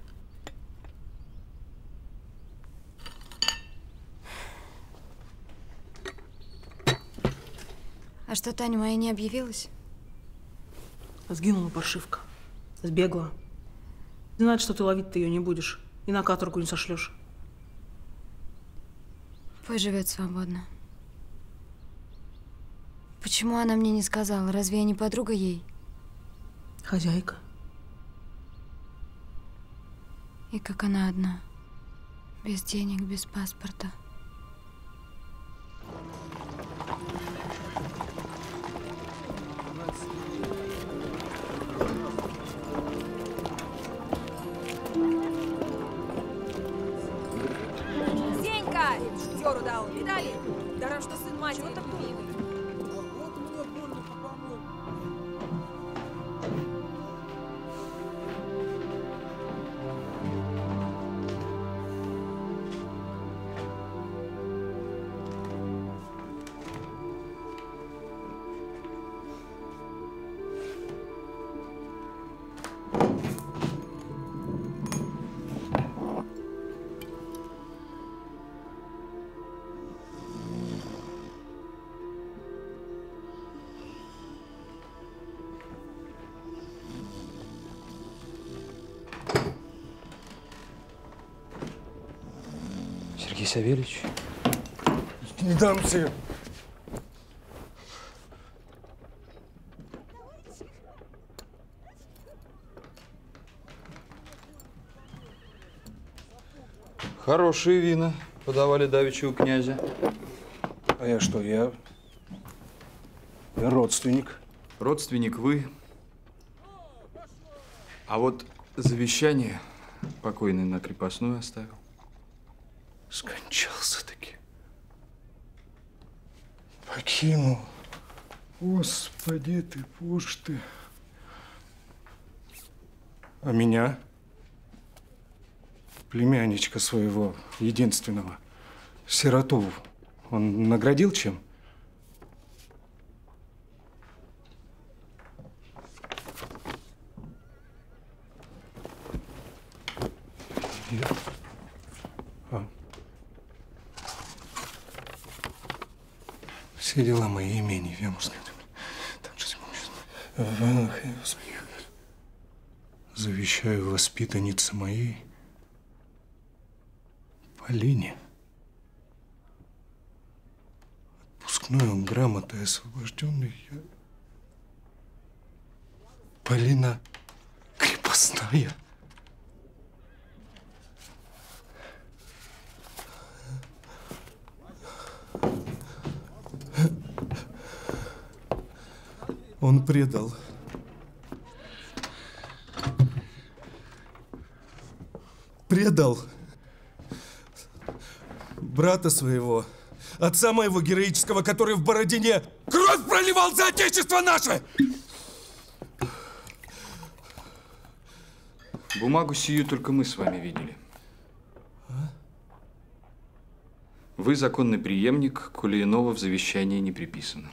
А что, Таня моя не объявилась? Сгинула паршивка. Сбегла. Знает, что ты ловить ты ее не будешь. И на каторгу не сошлешь. Пусть живет свободно. Почему она мне не сказала? Разве я не подруга ей? Хозяйка. И как она одна. Без денег, без паспорта. Сенька! Дёру дал, видали? Даром, что сын матери любимый. Сергей Савельевич? Не дамся. Хорошие вина подавали давеча у князя. А я что, я… Я родственник. Родственник вы. А вот завещание покойный на крепостную оставил. Скончался-таки. Покинул. Господи ты, боже ты. А меня? Племянничка своего, единственного, сироту, он наградил чем? Я... А. Все дела мои имени в Ямурской. Там же... Ах, Господи. завещаю воспитаннице моей Полине отпускную грамотой освобожденной я. Полина крепостная. Он предал. Предал брата своего, отца моего героического, который в Бородине кровь проливал за отечество наше! Бумагу сию только мы с вами видели. Вы законный преемник, коли иного в завещании не приписано.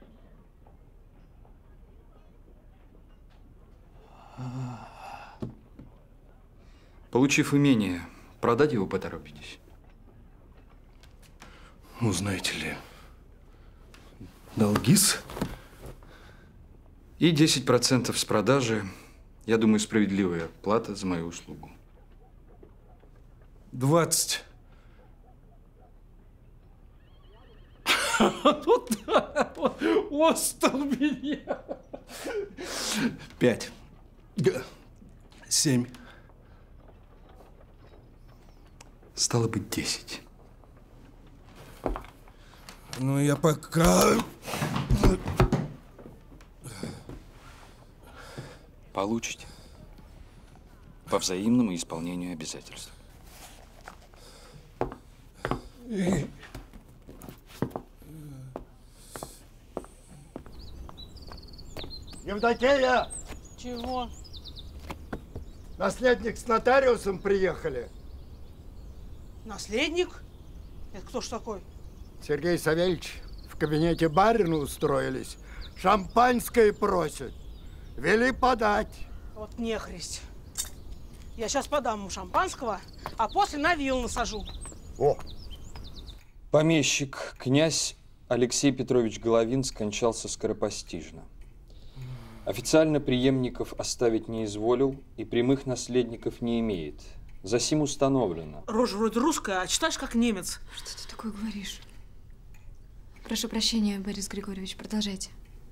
Получив имение, продать его поторопитесь. Ну, знаете ли, долги-с? И десять процентов с продажи, я думаю, справедливая плата за мою услугу. Двадцать. Ну да, остал меня. Пять. Семь. Стало быть, десять. Ну, я пока... Получите. По взаимному исполнению обязательств. Евдокия! Чего? Наследник с нотариусом приехали. Наследник? Это кто ж такой? Сергей Савельевич, в кабинете барина устроились. Шампанское просят. Вели подать. Вот нехресть. Я сейчас подам ему шампанского, а после на вилл насажу. О! Помещик, князь Алексей Петрович Головин скончался скоропостижно. Официально преемников оставить не изволил и прямых наследников не имеет. Засим установлено. Рожа вроде русская, а читаешь как немец. Что ты такое говоришь? Прошу прощения, Борис Григорьевич, продолжайте.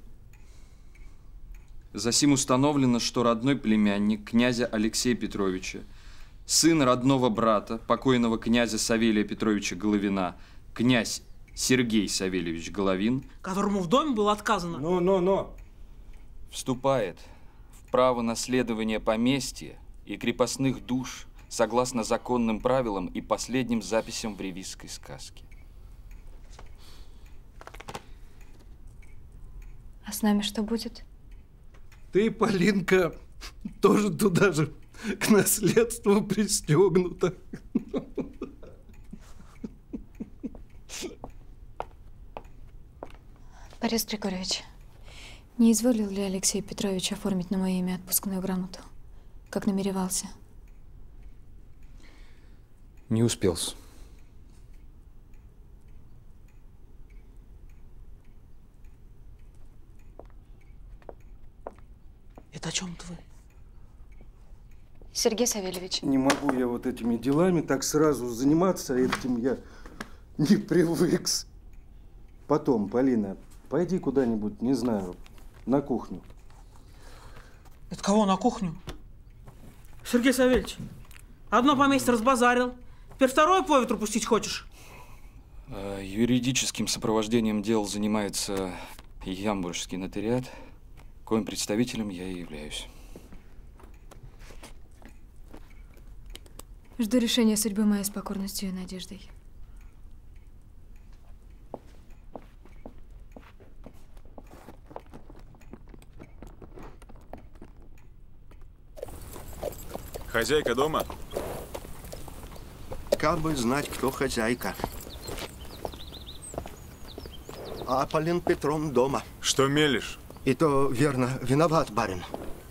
Засим установлено, что родной племянник князя Алексея Петровича, сын родного брата покойного князя Савелия Петровича Головина, князь Сергей Савельевич Головин, которому в доме было отказано. Ну, ну, ну. Вступает в право наследования поместья и крепостных душ согласно законным правилам и последним записям в ревизской сказке. А с нами что будет? Ты, Полинка, тоже туда же к наследству пристегнута. Борис Григорьевич, не изволил ли Алексей Петрович оформить на мое имя отпускную грамоту, как намеревался? Не успел. Это о чем-то вы? Сергей Савельевич. Не могу я вот этими делами так сразу заниматься, этим я не привык. Потом, Полина, пойди куда-нибудь, не знаю, на кухню. Это кого на кухню? Сергей Савельевич, одно поместье разбазарил, теперь второе по ветру пустить хочешь? Юридическим сопровождением дел занимается Ямбургский нотариат, коим представителем я и являюсь. Жду решения судьбы моей с покорностью и надеждой. Хозяйка дома? Как бы знать, кто хозяйка. А Полин Петром дома. Что мелешь? И то верно, виноват, барин.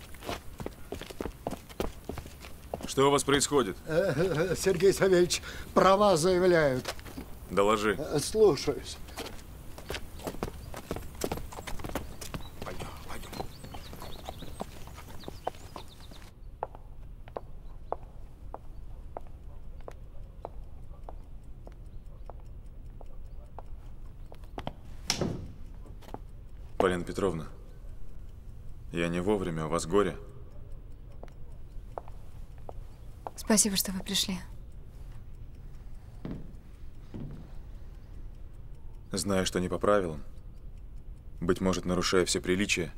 Что у вас происходит? Сергей Савельевич, права заявляют. Доложи. Слушаюсь. Полина Петровна, я не вовремя, у вас горе. Спасибо, что вы пришли. Знаю, что не по правилам. Быть может, нарушая все приличия.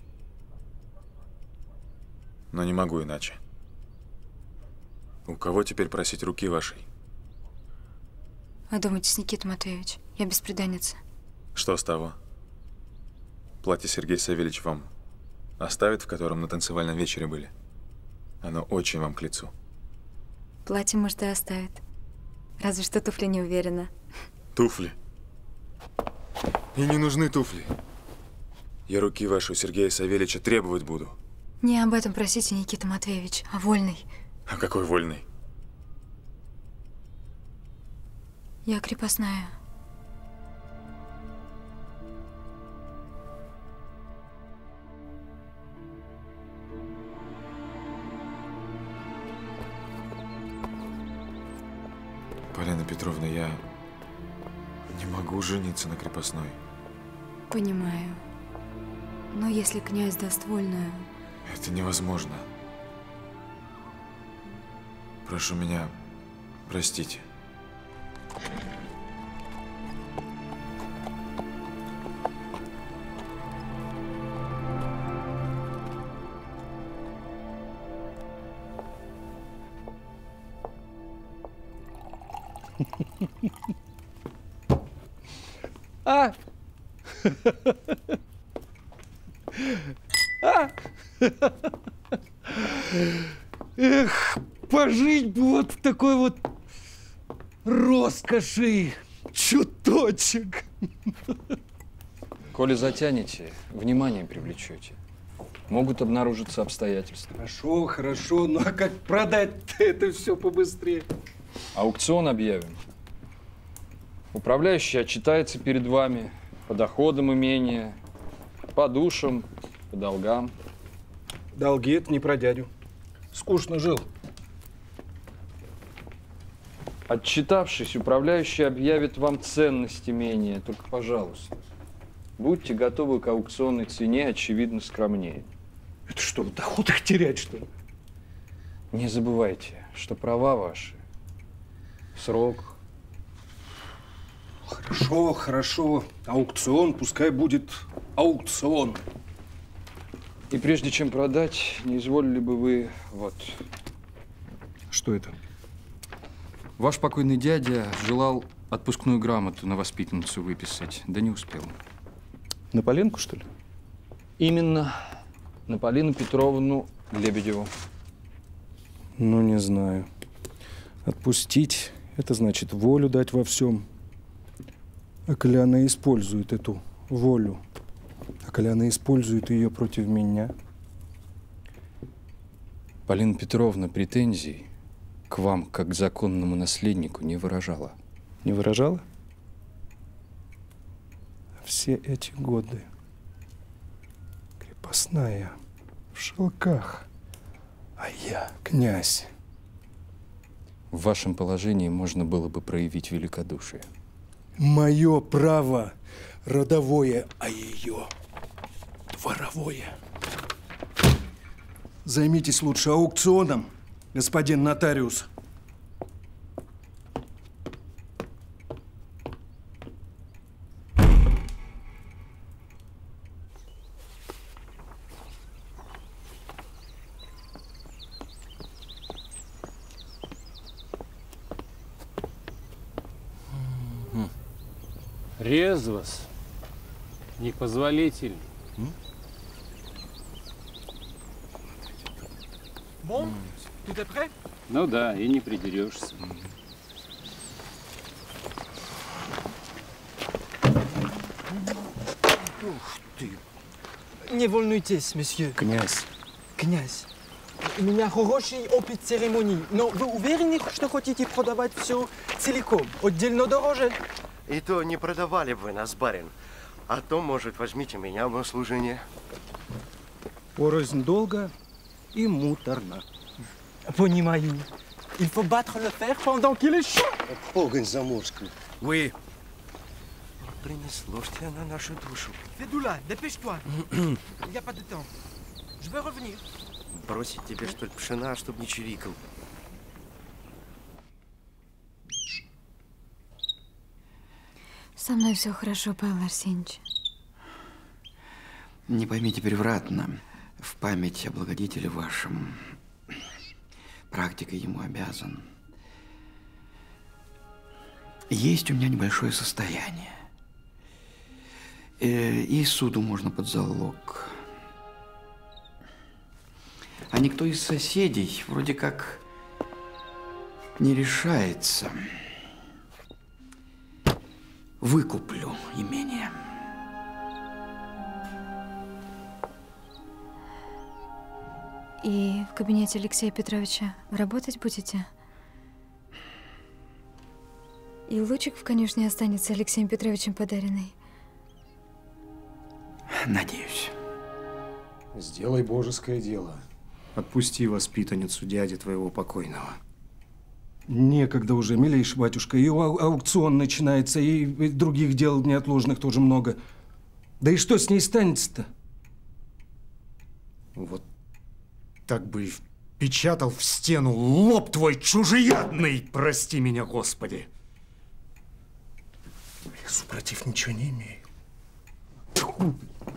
Но не могу иначе. У кого теперь просить руки вашей? Одумайтесь, Никита Матвеевич. Я бесприданница. Что с того? Платье Сергей Савельевич вам оставит, в котором на танцевальном вечере были? Оно очень вам к лицу. Платье, может, и оставит. Разве что туфли не уверена. Туфли? И не нужны туфли. Я руки ваши у Сергея Савельевича требовать буду. Не об этом просите, Никита Матвеевич, а вольный. А какой вольный? Я крепостная. Полина Петровна, я не могу жениться на крепостной. Понимаю. Но если князь даст вольную... Это невозможно. Прошу меня простить. А! А! Эх, пожить бы вот в такой вот роскоши, чуточек. Коли затянете, внимание привлечете. Могут обнаружиться обстоятельства. Хорошо, хорошо, ну а как продать-то это все побыстрее? Аукцион объявим. Управляющий отчитается перед вами по доходам имения, по душам, по долгам. Долги — это не про дядю. Скучно жил. Отчитавшись, управляющий объявит вам ценность имения. Только, пожалуйста, будьте готовы к аукционной цене, очевидно, скромнее. Это что, в доходах терять, что ли? Не забывайте, что права ваши в срок. Хорошо, хорошо. Аукцион, пускай будет аукцион. И прежде чем продать, не изволили бы вы вот. Что это? Ваш покойный дядя желал отпускную грамоту на воспитанницу выписать, да не успел. На Поленку, что ли? Именно на Полину Петровну Лебедеву. Ну, не знаю. Отпустить – это значит волю дать во всем. А коли она использует эту волю, а коли она использует ее против меня? Полина Петровна претензий к вам, как к законному наследнику, не выражала. Не выражала? Все эти годы крепостная, в шелках, а я князь. В вашем положении можно было бы проявить великодушие. Мое право родовое, а ее дворовое. Займитесь лучше аукционом, господин нотариус. Резвос, непозволительный. Bon, tout est prêt? Ну да, и не придерешься. Ух ты. Не волнуйтесь, месье. Князь. Князь. У меня хороший опыт церемоний, но вы уверены, что хотите продавать все целиком, отдельно дороже? И то не продавали бы нас, барин. А то, может, возьмите меня в услужение. Порознь долго и муторно. Понимаю. Il faut battre le fer pendant qu'il est chaud. Погонь заморскую. Вы принесло ж тебя на нашу душу. Федула, dépêche-toi. Il n'y a pas de temps. Je vais revenir. Бросить тебе, что ли, пшена, чтоб не чирикал. Со мной все хорошо, Павел Арсеньевич. Не поймите превратно. В память о благодетеле вашем, практикой ему обязан. Есть у меня небольшое состояние. И суду можно под залог. А никто из соседей вроде как не решается. Выкуплю имение. И в кабинете Алексея Петровича работать будете? И лучик в конюшне останется Алексеем Петровичем подаренный? Надеюсь. Сделай божеское дело. Отпусти воспитанницу дяди твоего покойного. Некогда уже, милейший батюшка. И ау- аукцион начинается, и других дел неотложных тоже много. Да и что с ней станется-то? Вот так бы и впечатал в стену лоб твой чужеядный, прости меня, Господи. Я супротив ничего не имею. Тьфу.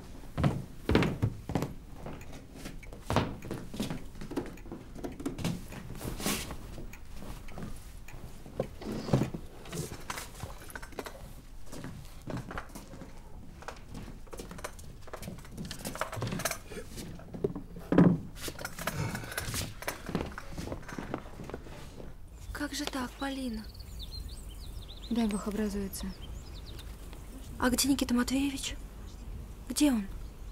Как же так, Полина? Дай Бог образуется. А где Никита Матвеевич? Где он?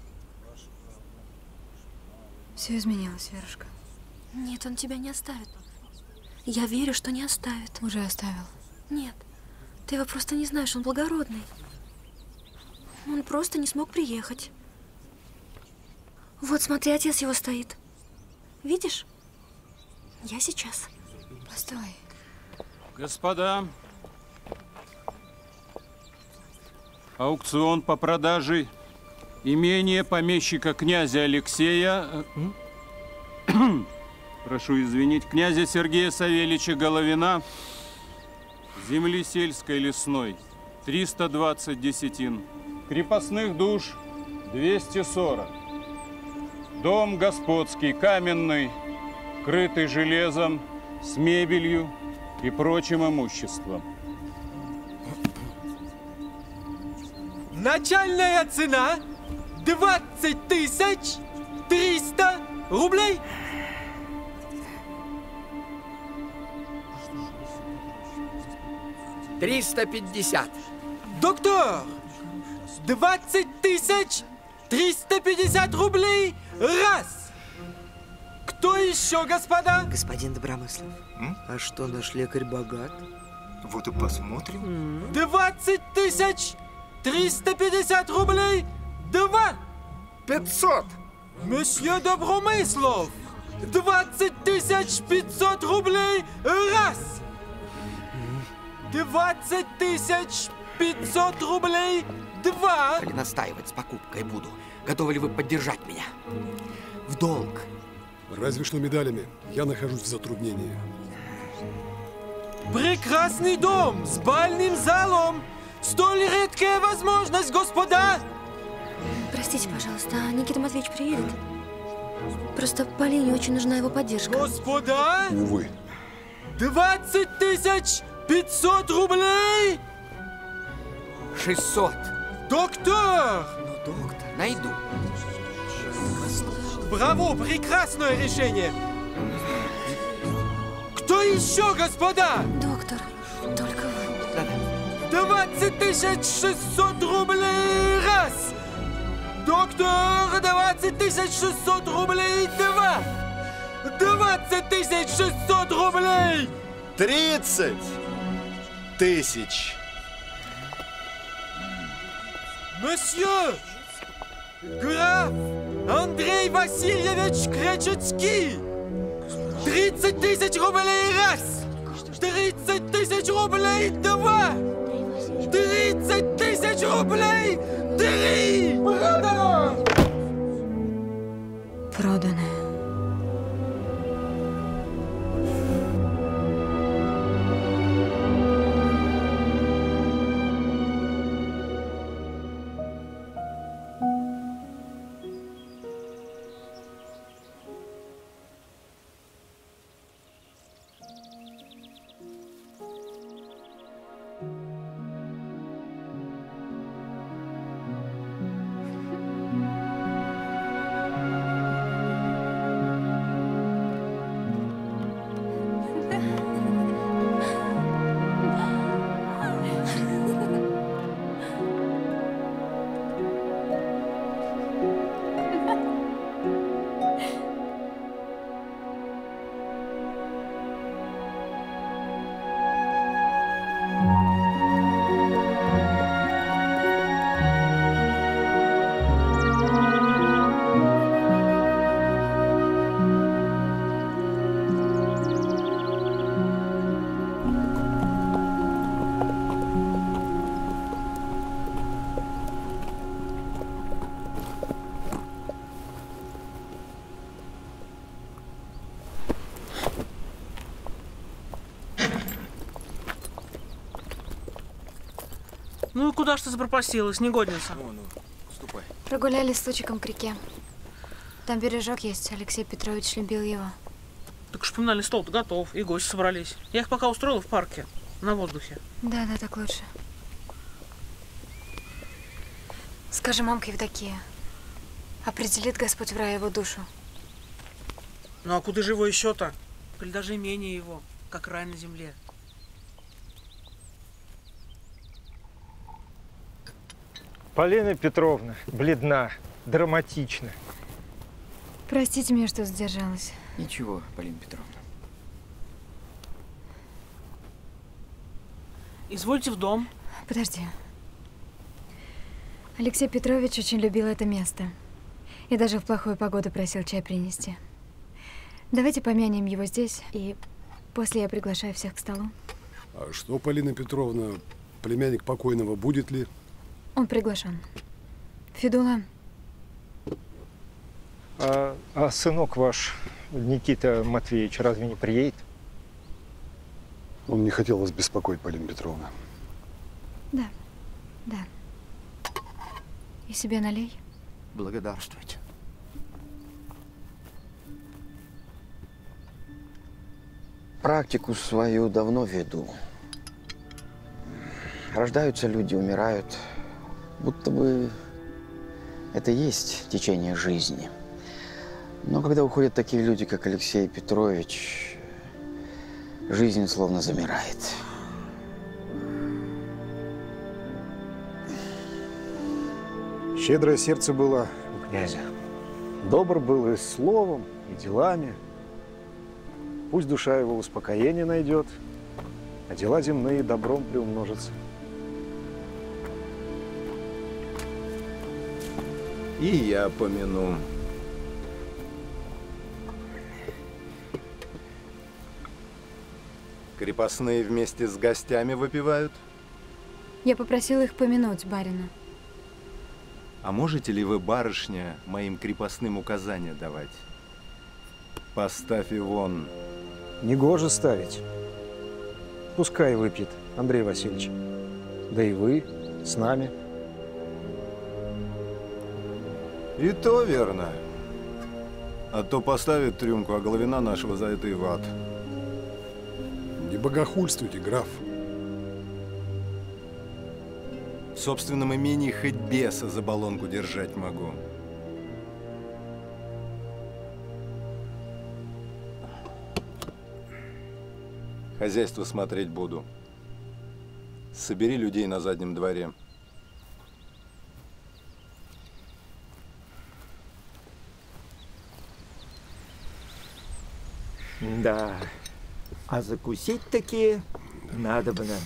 Все изменилось, Верушка. Нет, он тебя не оставит. Я верю, что не оставит. Уже оставил. Нет, ты его просто не знаешь, он благородный. Он просто не смог приехать. Вот, смотри, отец его стоит. Видишь? Я сейчас. Постой. Господа, аукцион по продаже имения помещика князя Алексея, прошу извинить, князя Сергея Савельича Головина, земли сельской лесной, триста двадцать десятин, крепостных душ двести сорок, дом господский каменный, крытый железом, с мебелью и прочим имуществом. Начальная цена двадцать тысяч триста рублей. Триста пятьдесят. Доктор, двадцать тысяч триста пятьдесят рублей раз. Кто еще, господа? Господин Добромыслов, а что, наш лекарь богат? Вот и посмотрим. Двадцать тысяч триста пятьдесят рублей два. Пятьсот. Месье Добромыслов, двадцать тысяч пятьсот рублей раз. Двадцать тысяч пятьсот рублей два. Коли настаивать с покупкой буду, готовы ли вы поддержать меня? В долг. Разве что медалями. Я нахожусь в затруднении. Прекрасный дом с бальным залом. Столь редкая возможность, господа. Простите, пожалуйста, а Никита Матвеевич приедет? Просто Полине очень нужна его поддержка. Господа! Увы. Двадцать тысяч пятьсот рублей! Шестьсот. Доктор! Ну, доктор, найду. Браво, прекрасное решение! Кто еще, господа? Доктор, только вы. Двадцать тысяч шестьсот рублей раз! Доктор, двадцать тысяч шестьсот рублей два! Двадцать тысяч шестьсот рублей! Тридцать тысяч. Месье! Граф Андрей Васильевич Кречетский! Тридцать тысяч рублей раз! Тридцать тысяч рублей два! Тридцать тысяч тысяч рублей дыри! Продано! Продано. Ну и куда ж ты запропастилась, негодница? Ну, ну, ступай. Прогулялись с лучиком к реке. Там бережок есть, Алексей Петрович любил его. Так уж поминальный стол-то готов, и гости собрались. Я их пока устроила в парке, на воздухе. Да, да, так лучше. Скажи, мамка Евдокия, определит Господь в рай его душу? Ну а куда же его еще-то? Или даже имение его, как рай на земле. Полина Петровна бледна, драматична. Простите меня, что задержалась. Ничего, Полина Петровна. Извольте в дом. Подожди. Алексей Петрович очень любил это место. И даже в плохую погоду просил чай принести. Давайте помянем его здесь, и после я приглашаю всех к столу. А что, Полина Петровна, племянник покойного будет ли? Он приглашен. Федула. А, а сынок ваш, Никита Матвеевич, разве не приедет? Он не хотел вас беспокоить, Полина Петровна. Да, да. И себе налей. Благодарствуйте. Практику свою давно веду. Рождаются люди, умирают. Будто бы это и есть течение жизни. Но когда уходят такие люди, как Алексей Петрович, жизнь словно замирает. Щедрое сердце было у князя. Добр был и словом, и делами. Пусть душа его успокоение найдет, а дела земные добром приумножатся. И я помяну. Крепостные вместе с гостями выпивают? Я попросила их помянуть барина. А можете ли вы, барышня, моим крепостным указания давать? Поставь и вон. Негоже ставить. Пускай выпьет Андрей Васильевич. Да и вы с нами. И то верно. А то поставит рюмку, а Головина нашего за это и в ад. Не богохульствуйте, граф. В собственном имении хоть беса за баллонку держать могу. Хозяйство смотреть буду. Собери людей на заднем дворе. Да. А закусить такие надобно.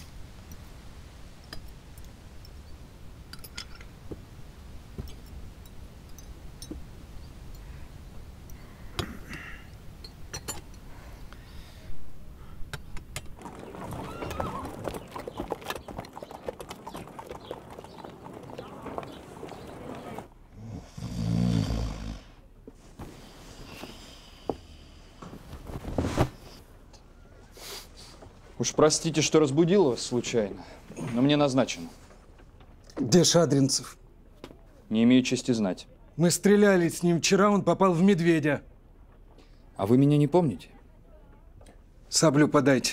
Уж простите, что разбудил вас случайно, но мне назначено. Где Шадринцев? Не имею чести знать. Мы стреляли с ним вчера, он попал в медведя. А вы меня не помните? Саблю подайте.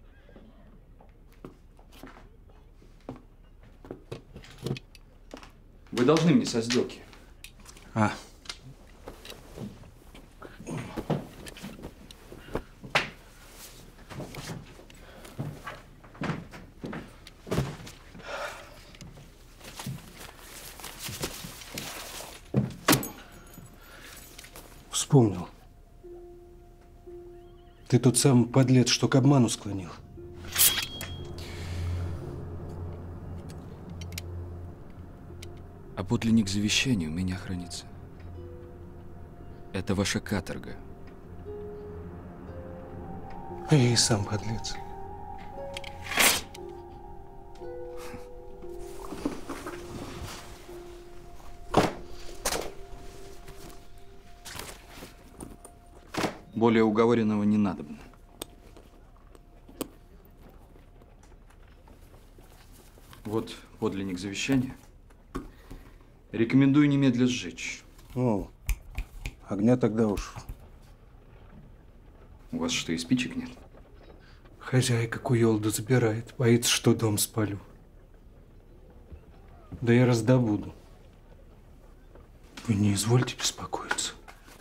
Вы должны мне со сделки. А. Вспомнил. Ты тот самый подлец, что к обману склонил. А подлинник завещания у меня хранится. Это ваша каторга. А я и сам подлец. Более уговоренного не надо. Вот подлинник завещания. Рекомендую немедля сжечь. О, огня тогда уж. У вас что, и спичек нет? Хозяйка куёлду забирает, боится, что дом спалю. Да я раздобуду. Вы не извольте беспокоиться.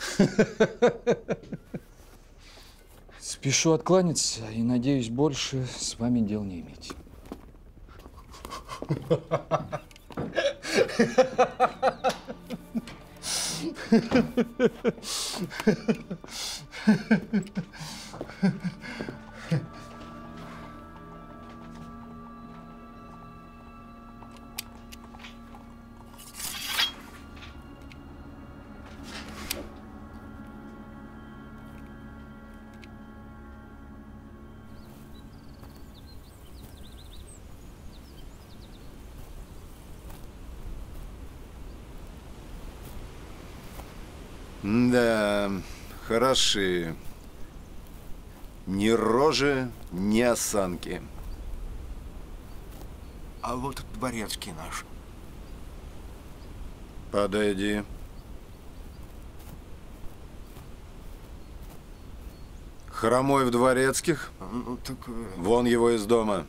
Спешу откланяться и надеюсь больше с вами дел не иметь. Да, хороши. Ни рожи, ни осанки. А вот дворецкий наш. Подойди. Хромой в дворецких? Ну, так... Вон его из дома.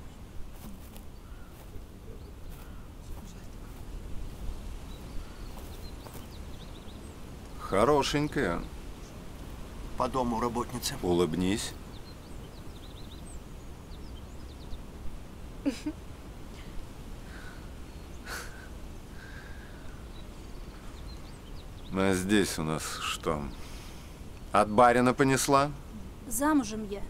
Хорошенькая. По дому работница. Улыбнись. А здесь у нас что? От барина понесла? Замужем я.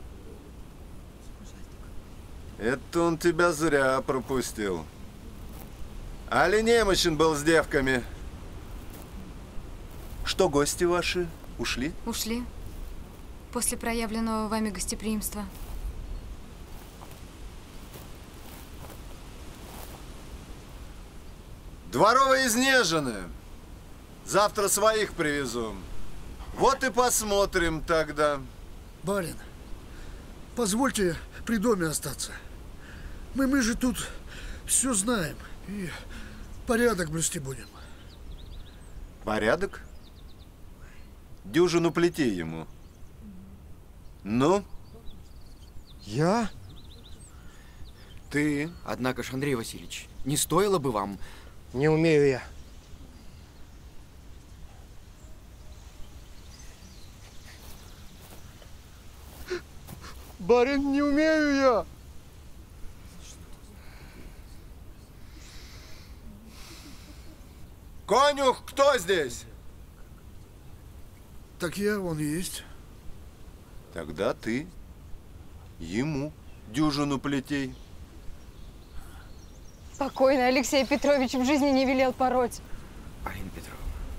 Это он тебя зря пропустил. Али немощен был с девками. Что, гости ваши ушли? Ушли. После проявленного вами гостеприимства. Дворовые изнежены. Завтра своих привезу. Вот и посмотрим тогда. Барин, позвольте при доме остаться. Мы, мы же тут все знаем и порядок блюсти будем. Порядок? Дюжину плетей ему. Ну? Я? Ты? Однако ж, Андрей Васильевич, не стоило бы вам... Не умею я. Барин, не умею я. Конюх, кто здесь? Так я, он есть. Тогда ты ему дюжину плетей. Спокойно, Алексей Петрович в жизни не велел пороть. Арина Петровна.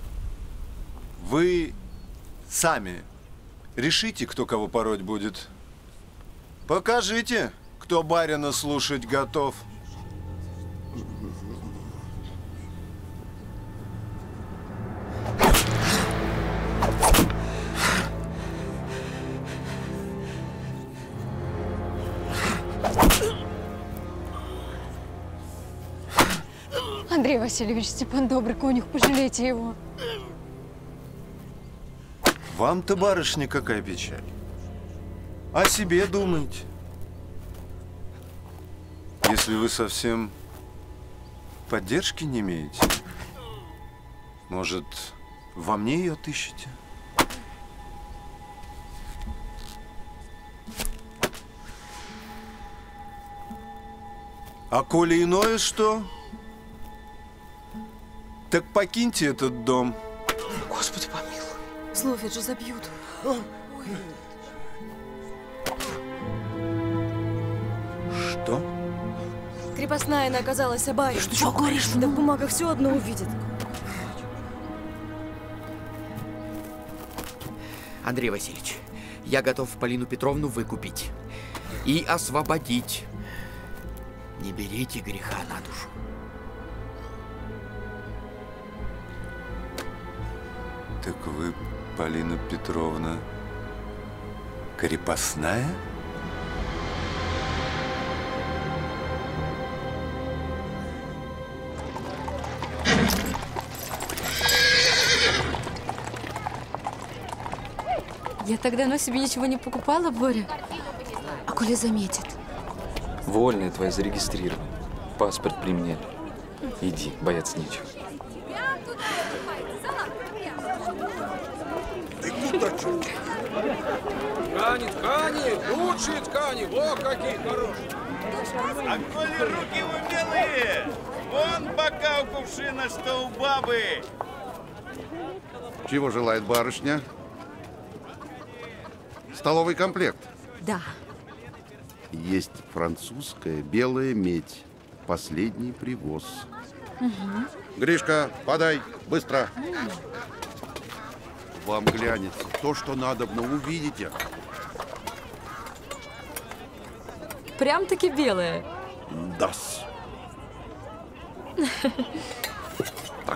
Вы сами решите, кто кого пороть будет. Покажите, кто барина слушать готов. Андрей Васильевич, Степан добрый конюх, пожалейте его. Вам-то, барышня, какая печаль. О себе думайте. Если вы совсем поддержки не имеете, может, во мне ее отыщете? А коли иное что, так покиньте этот дом. Господи, помилуй. Словит же забьют. Что? Крепостная она оказалась обарь. Что, что говоришь? Да в бумагах все одно увидит. Андрей Васильевич, я готов Полину Петровну выкупить и освободить. Не берите греха на душу. Так вы, Полина Петровна, крепостная? Я так давно себе ничего не покупала, Боря. А коли заметит? Вольная твоя зарегистрирована. Паспорт при мне. Иди, бояться нечего. Ткани, ткани, лучшие ткани, во какие хорошие. А коли руки умелые, вон бока у кувшина, что у бабы. Чего желает барышня? Столовый комплект? Да. Есть французская белая медь. Последний привоз. Угу. Гришка, подай, быстро. Вам глянется то, что надобно, увидите. Прям-таки белая. Да-с. Так.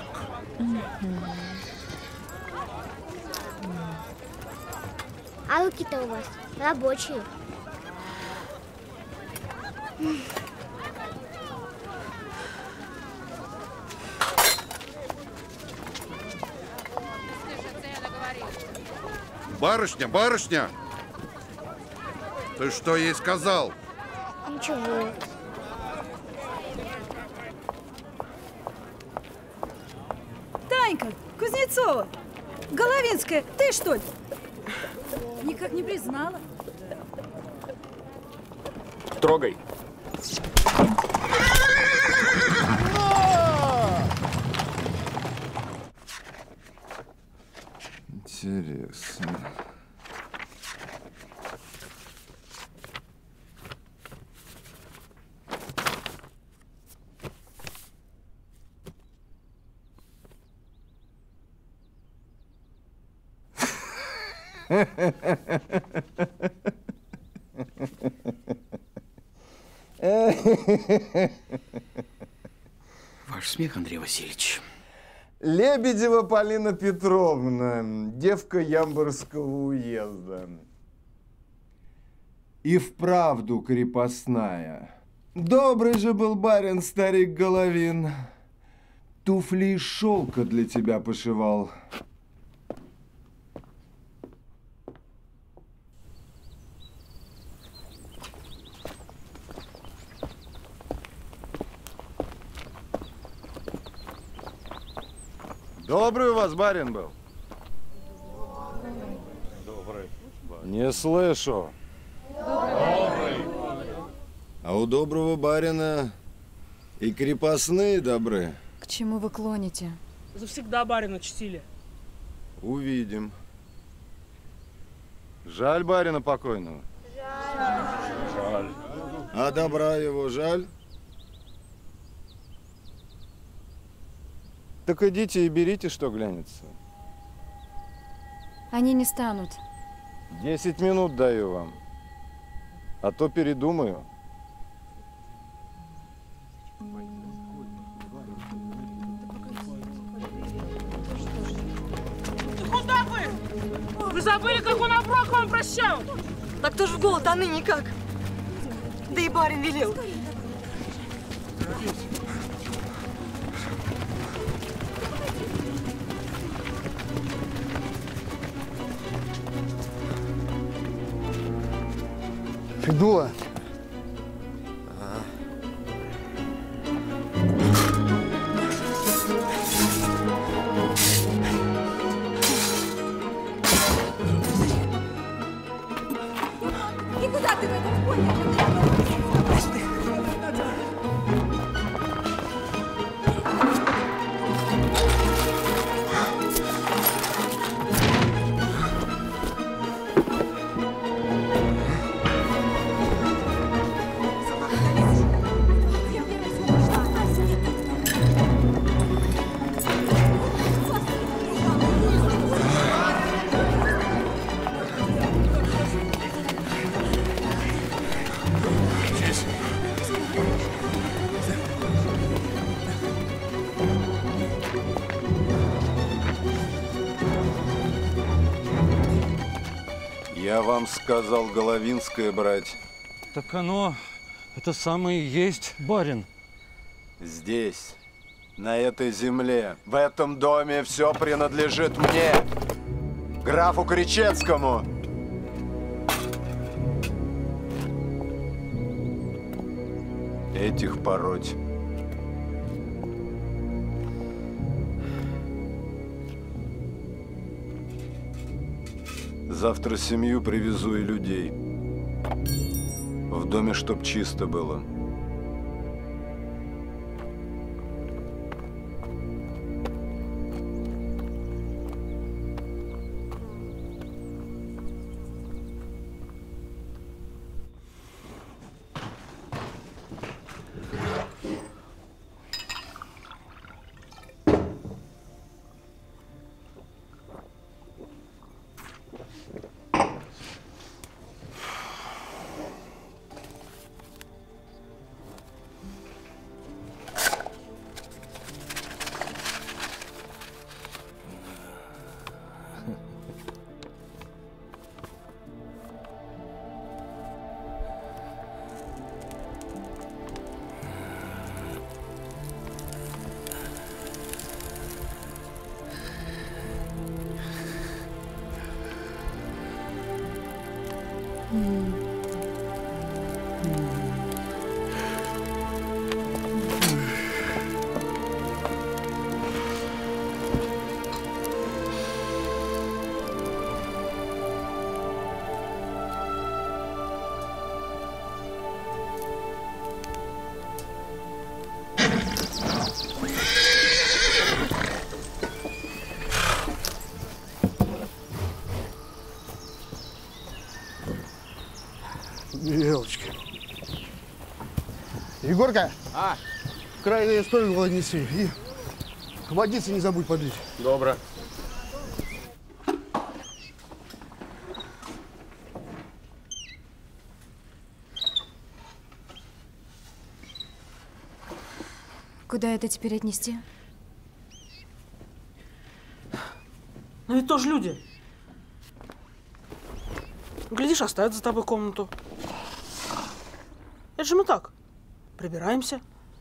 А руки-то у вас рабочие. Барышня, барышня! Ты что ей сказал? Ничего. Танька, Кузнецова, Головинская, ты что ли? Никак не признала. Трогай. Интересно. Ваш смех, Андрей Васильевич. Лебедева Полина Петровна, девка Ямборского уезда. И вправду крепостная. Добрый же был барин, старик Головин. Туфли из шелка для тебя пошивал. Добрый у вас барин был? Добрый. Не слышу. Добрый. А у доброго барина и крепостные добры. К чему вы клоните? Завсегда барина чтили. Увидим. Жаль барина покойного? Жаль. А добра его жаль? Так идите и берите, что глянется. Они не станут. Десять минут даю вам. А то передумаю. Куда вы? Вы забыли, как он оброк вам прощал? Так кто же в голод, а ныне как? Да и барин велел. Федула. И куда ты в этом поле? Я вам сказал Головинское брать. Так оно, это самое и есть, барин. Здесь, на этой земле, в этом доме все принадлежит мне, графу Кричецкому. Этих пороть. Завтра семью привезу и людей. В доме чтоб чисто было. Елочки. Егорка, а? крайне стойку отнеси. И водицы не забудь подлить. Добро. Куда это теперь отнести? Ну ведь тоже люди. Глядишь, оставят за тобой комнату. Это же мы так, прибираемся.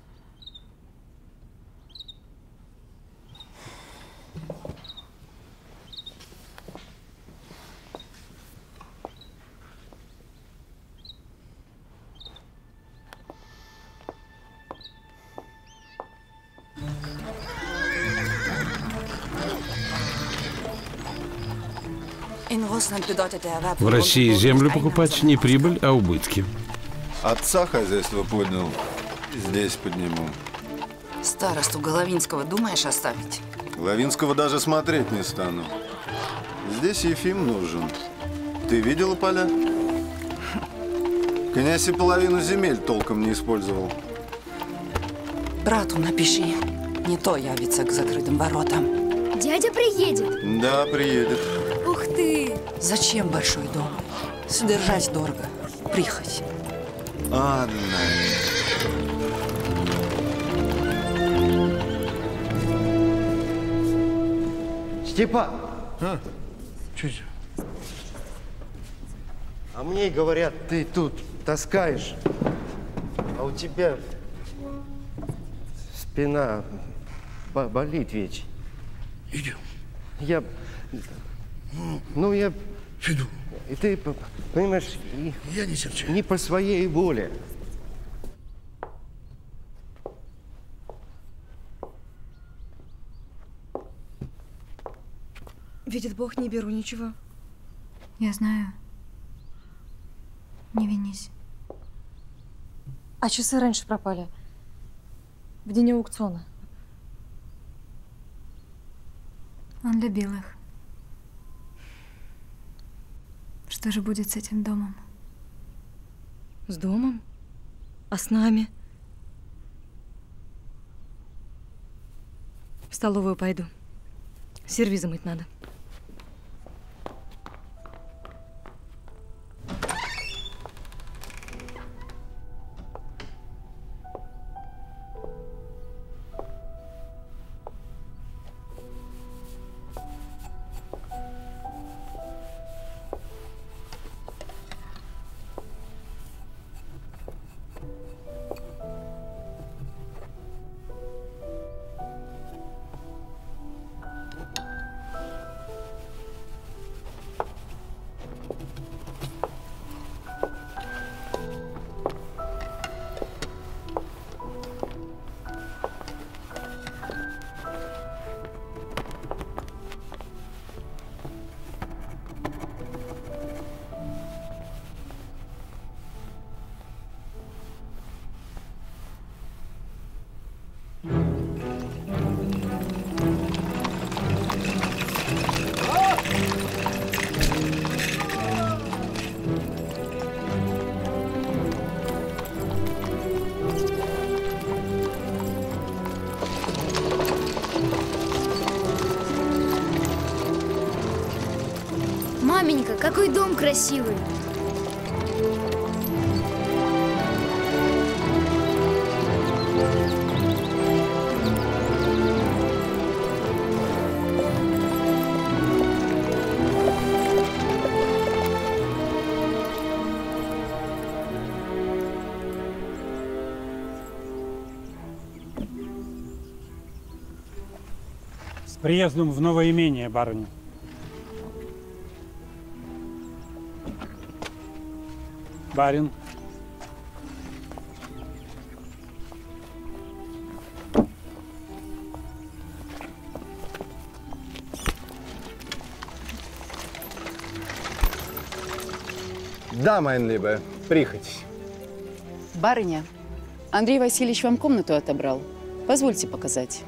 В России землю покупать не прибыль, а убытки. Отца хозяйство поднял, здесь подниму. Старосту Головинского думаешь оставить? Головинского даже смотреть не стану. Здесь Ефим нужен. Ты видела поля? Князь и половину земель толком не использовал. Брату напиши. Не то явится к закрытым воротам. Дядя приедет. Да, приедет. Ух ты! Зачем большой дом? Содержать дорого. Прихоть. Анна. Степан! А? Чуть. А мне говорят, ты тут таскаешь, а у тебя спина болит ведь. Идем. Я... Ну, я... Федул, И ты, понимаешь, и Я не серчу. не по своей воле. Видит Бог, не беру ничего. Я знаю. Не винись. А часы раньше пропали. В день аукциона. Он любил их. Что же будет с этим домом? С домом? А с нами? В столовую пойду. Сервизы мыть надо. Маменька, какой дом красивый! С приездом в новое имение, барыня. Барин. Да, mein Liebe, прихоть. Барыня, Андрей Васильевич вам комнату отобрал. Позвольте показать.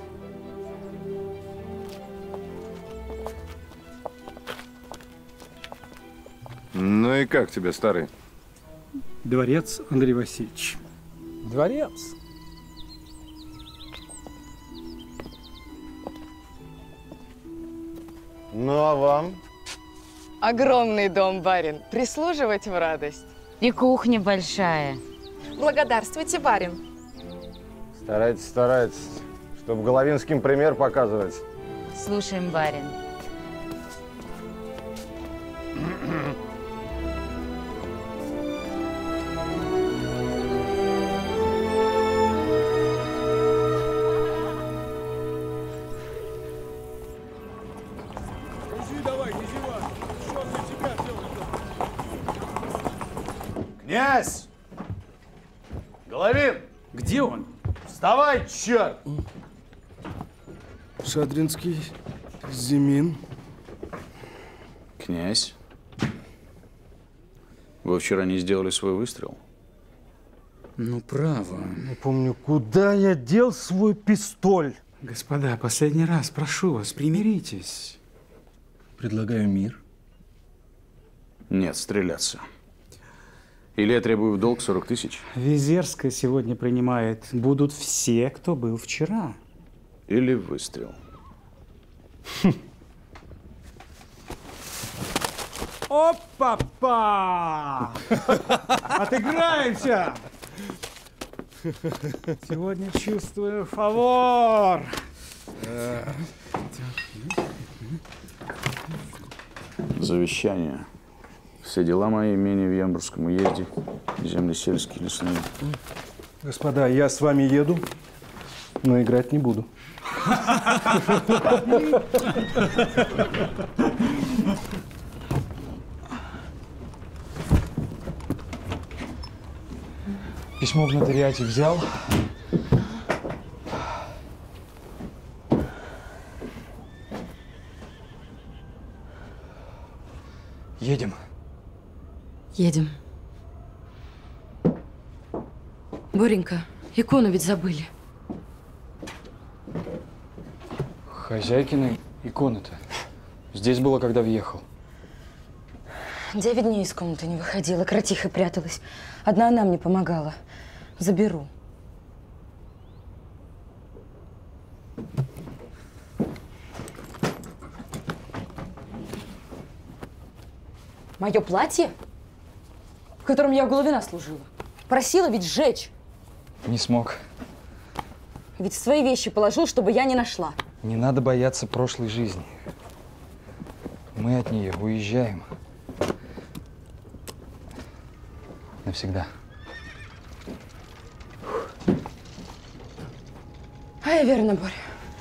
Ну и как тебе, старый? Дворец, Андрей Васильевич. Дворец. Ну а вам? Огромный дом, барин. Прислуживать в радость. И кухня большая. Благодарствуйте, барин. Старайтесь, старайтесь, чтобы Головинским пример показывать. Слушаем, барин. Князь! Головин! Где он? Вставай, черт! Шадринский, Зимин. Князь, вы вчера не сделали свой выстрел? Ну, право. Не помню, куда я дел свой пистоль. Господа, последний раз прошу вас, примиритесь. Предлагаю мир. Нет, стреляться. Или я требую в долг сорок тысяч. Визерская сегодня принимает. Будут все, кто был вчера. Или выстрел. Опа-па! Отыграемся! Сегодня чувствую фавор. Завещание. Все дела мои, имения в Ямбурском уезде, земли сельские, лесные. Господа, я с вами еду, но играть не буду. Письмо в нотариате взял. Едем. Едем. Боренька, икону ведь забыли. Хозяйкины иконы-то. Здесь было, когда въехал. Девять дней из комнаты не выходила, кротихой пряталась. Одна она мне помогала. Заберу. Мое платье, в котором я у Головина служила, просила ведь сжечь. Не смог. Ведь свои вещи положил, чтобы я не нашла. Не надо бояться прошлой жизни. Мы от нее уезжаем. Навсегда. А я верно, Боря.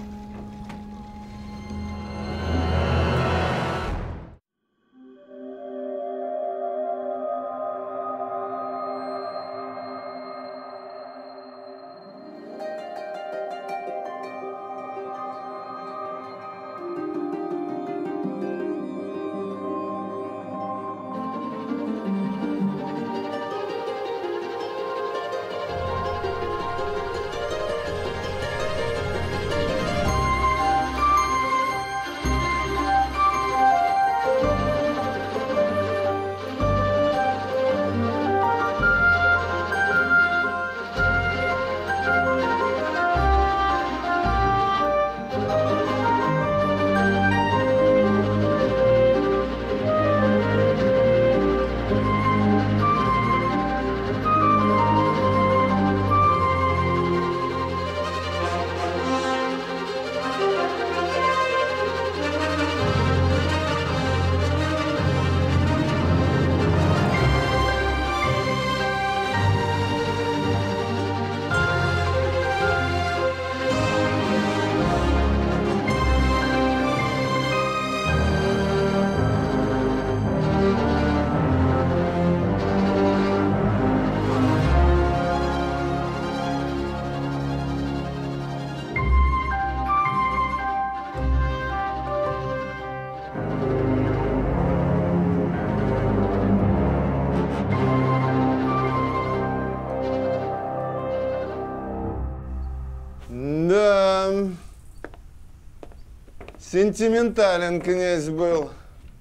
Сентиментален князь был.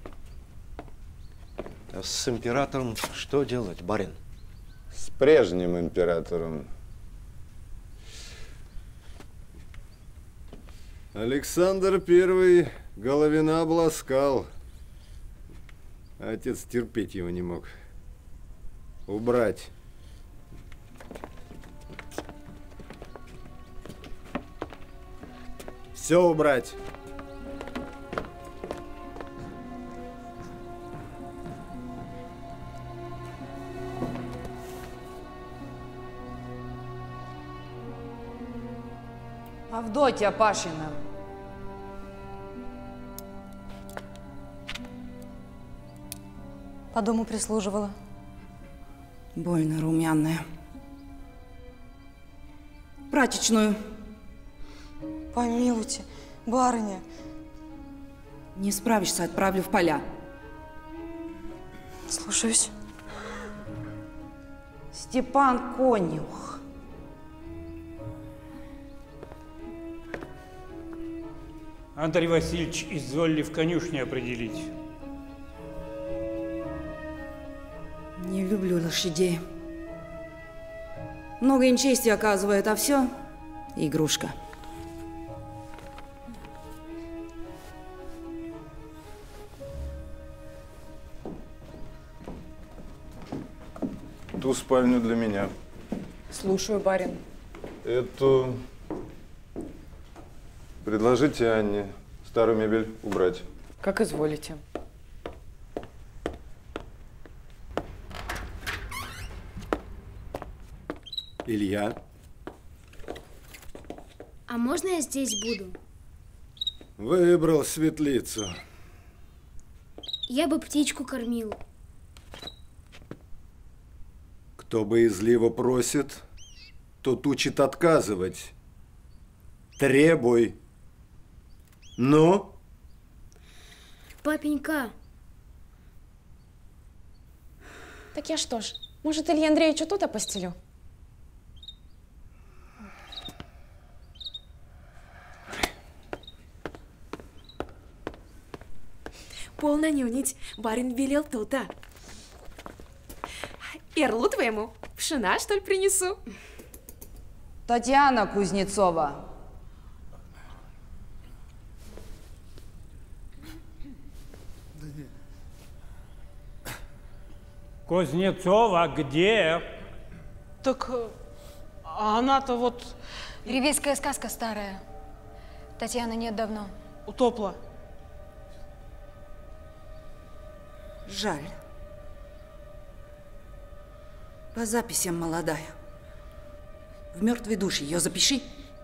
А с императором что делать, барин? С прежним императором. Александр Первый Головина обласкал. Отец терпеть его не мог. Убрать. Все убрать. Авдотья Пашина. По дому прислуживала. Больно румяная. Прачечную. Помилуйте, барыня. Не справишься, отправлю в поля. Слушаюсь. Степан Конюх. Андрей Васильевич, изволили в конюшне определить. Не люблю лошадей. Много им чести оказывает, а все игрушка. Ту спальню для меня. Слушаю, барин. Эту предложите Анне старую мебель убрать. Как изволите. Илья. А можно я здесь буду? Выбрал светлицу. Я бы птичку кормил. Кто боязливо просит, тот учит отказывать. Требуй. Ну? Папенька. Так я что ж, может, Илье Андреевичу тут опостелю? Полно нюнить. Барин велел тут-то. Эрлу твоему пшена, что ли, принесу? Татьяна Кузнецова. Кузнецова где? Так а она-то вот... Ревизская сказка старая. Татьяны нет давно. Утопла. Жаль. По записям молодая. В мертвой душе ее запиши.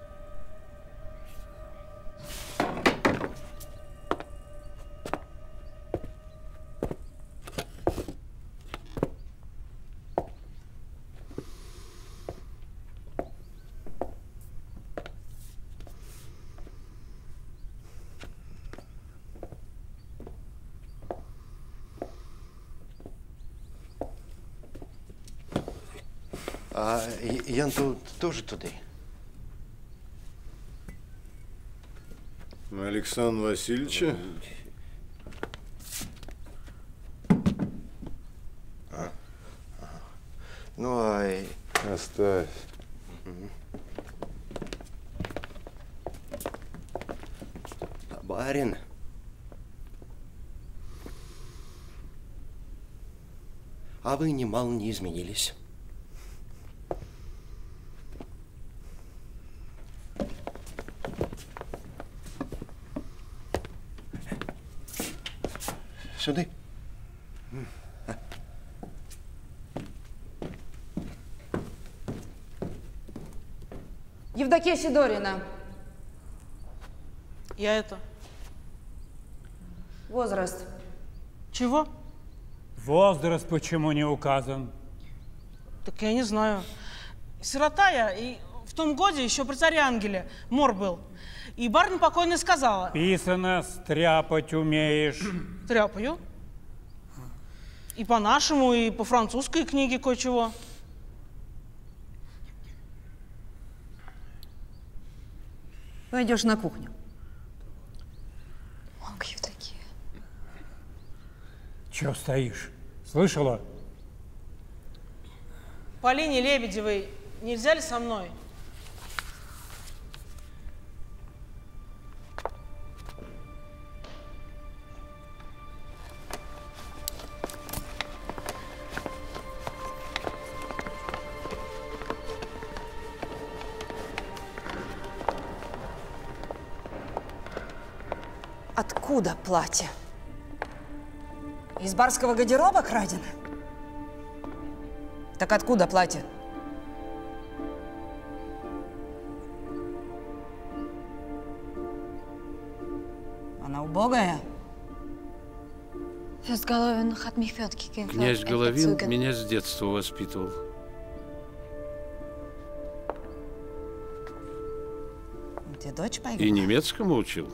А Ян тут тоже туди? Александр Васильевича? А. Ну, а... Оставь. Барин. А вы немало не изменились. Сюда. Евдокия Сидорина. Я это... Возраст. Чего? Возраст почему не указан? Так я не знаю. Сирота я, и в том годе еще при царе Ангеле мор был. И барыня покойная сказала. Писано, стряпать умеешь. Тряпаю. И по-нашему, и по французской книге кое-чего. Пойдешь на кухню. Ох, Евдокия. Чего стоишь? Слышала? Полине Лебедевой нельзя ли со мной? Откуда платье? Из барского гардероба крадено? Так откуда платье? Она убогая? Fürstgalowin hat mich fortgegeben. Князь Головин меня с детства воспитывал. Ты дочь И поиграла? немецкому учил.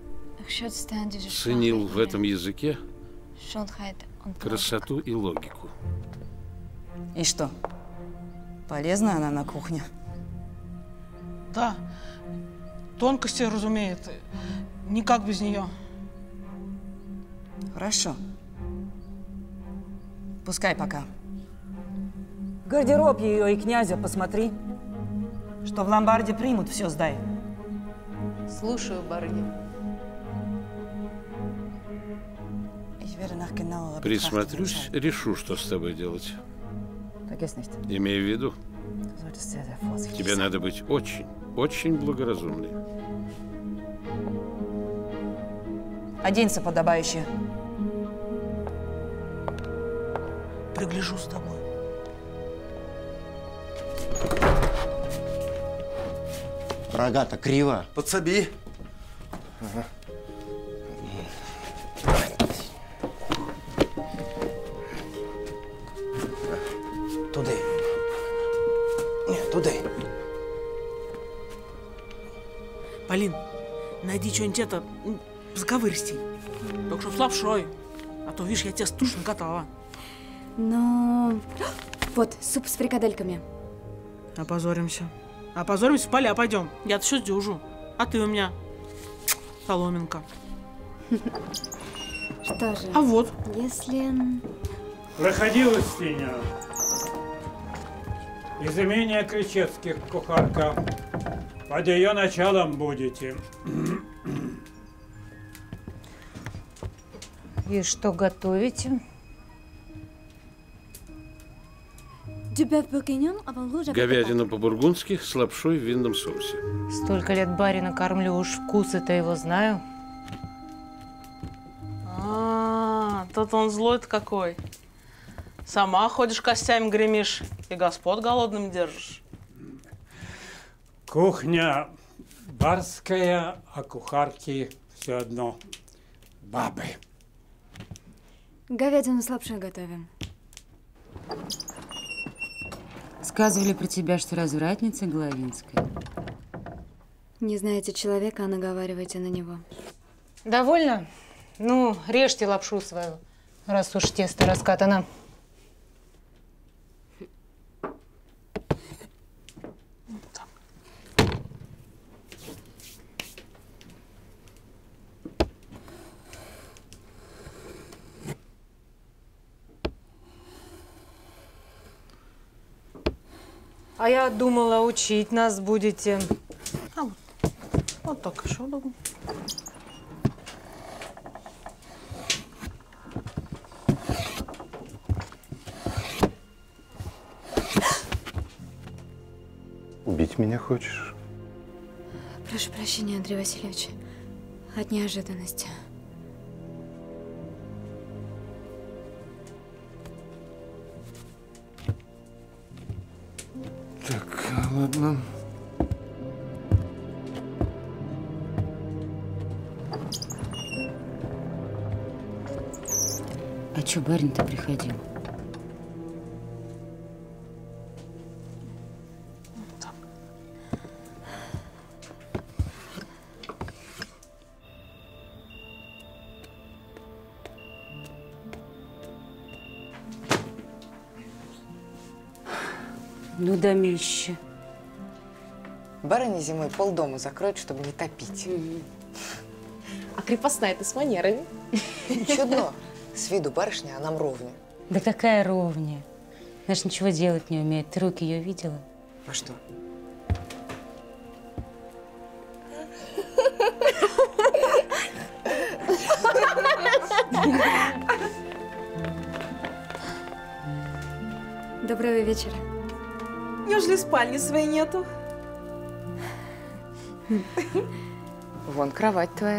Ценил в этом языке красоту и логику. И что? Полезна она на кухне? Да. Тонкости разумеет. Никак без нее. Хорошо. Пускай пока. Гардероб ее и князя посмотри. Что в ломбарде примут, все сдай. Слушаю, барыня. Присмотрюсь, решу, что с тобой делать. Имей в виду, тебе надо быть очень, очень благоразумной. Оденься подобающе. Пригляжу с тобой. Рога-то криво. Подсоби. Ага. Туди. туди. Полин, найди что-нибудь это, ну, заковыристей. Только что с лапшой. А то, видишь, я тебя стушно катала. Ну, вот, суп с фрикадельками. Опозоримся. Опозоримся, в поля пойдем. Я-то все сдюжу. А ты у меня соломинка. Что же? А вот. Если... Проходи, Устиня. Из имения Кричевских кухарка. Под ее началом будете. И что готовите? Говядина по-бургундски с лапшой в винном соусе. Столько лет барина кормлю, уж вкус-то его знаю. А, тот он злой-то какой. Сама ходишь, костями гремишь и господ голодным держишь. Кухня барская, а кухарки все одно бабы. Говядину с лапшой готовим. Сказывали про тебя, что развратница Головинская. Не знаете человека, а наговариваете на него. Довольно? Ну, режьте лапшу свою, раз уж тесто раскатано. А я думала, учить нас будете. А вот, вот так еще удобно. Убить меня хочешь? Прошу прощения, Андрей Васильевич, от неожиданности. Так, ладно. А чё, барин-то приходил? Ну, домище. Барыня зимой полдома закроет, чтобы не топить. Mm-hmm. А крепостная ты с манерами. Чудно. С виду барышня, а нам ровня. Да какая ровня? Она ж ничего делать не умеет. Ты руки ее видела? А что? Доброго вечера. Неужели спальни своей нету? Вон кровать твоя.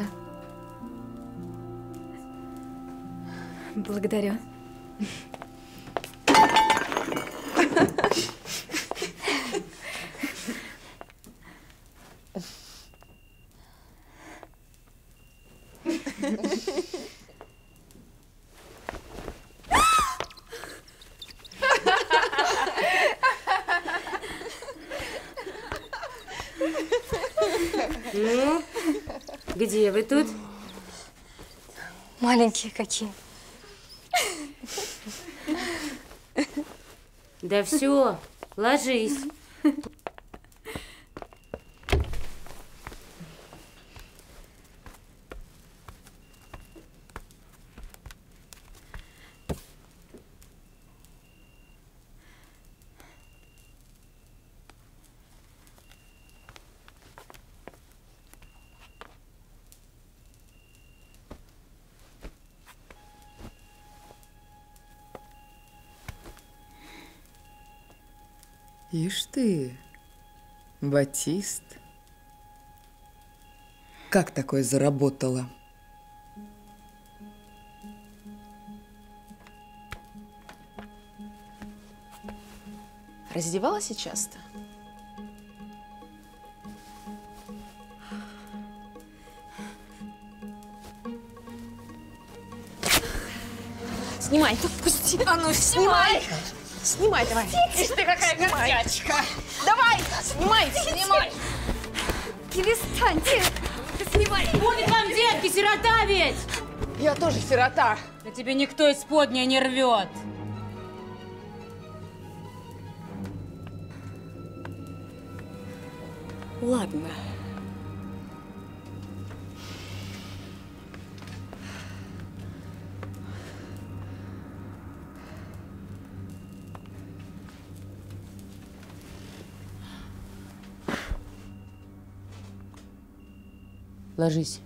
Благодарю. Ну, где вы тут? Маленькие какие. Да все, ложись. Ишь ты, Батист. Как такое заработала? Раздевалась часто? Снимай. Пусти. А ну, снимай. Снимай давай. Ишь ты какая горячка. Давай, снимай, снимай. Перестаньте. Снимай. Будет вам детки, сирота ведь! Я тоже сирота. Да тебе никто из подня не рвет. Ладно. Ложись.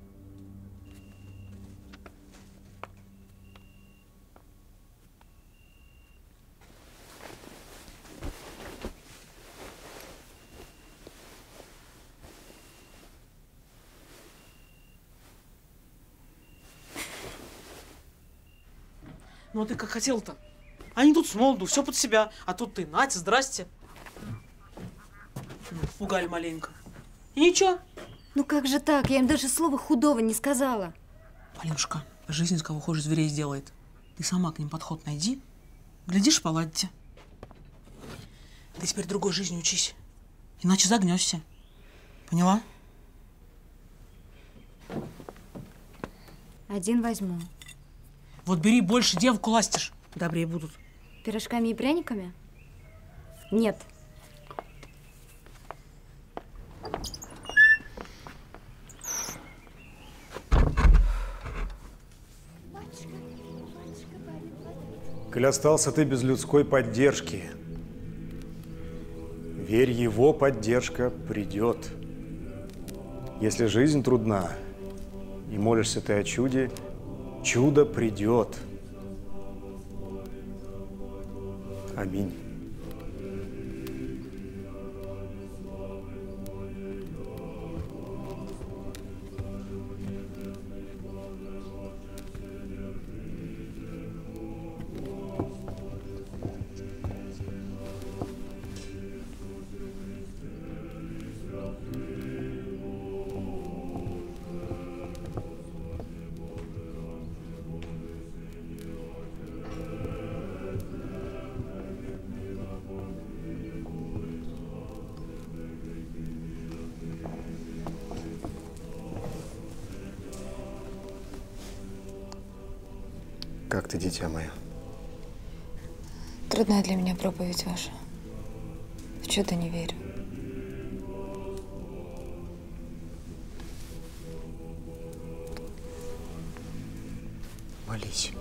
Ну а ты как хотел-то? Они тут с молоду, все под себя, а тут ты, нате, здрасте. Ну, пугали маленько. И ничего. Ну как же так? Я им даже слова худого не сказала. Полинушка, жизнь из кого хуже зверей сделает. Ты сама к ним подход найди, глядишь, поладите. Ты теперь другой жизни учись, иначе загнешься. Поняла? Один возьму. Вот бери больше, девку ластишь, добрее будут. Пирожками и пряниками? Нет. Коль остался ты без людской поддержки, верь, его поддержка придет. Если жизнь трудна, и молишься ты о чуде, чудо придет. Аминь. Как ты, дитя мое? Трудная для меня проповедь ваша. В чудо не верю. Молись.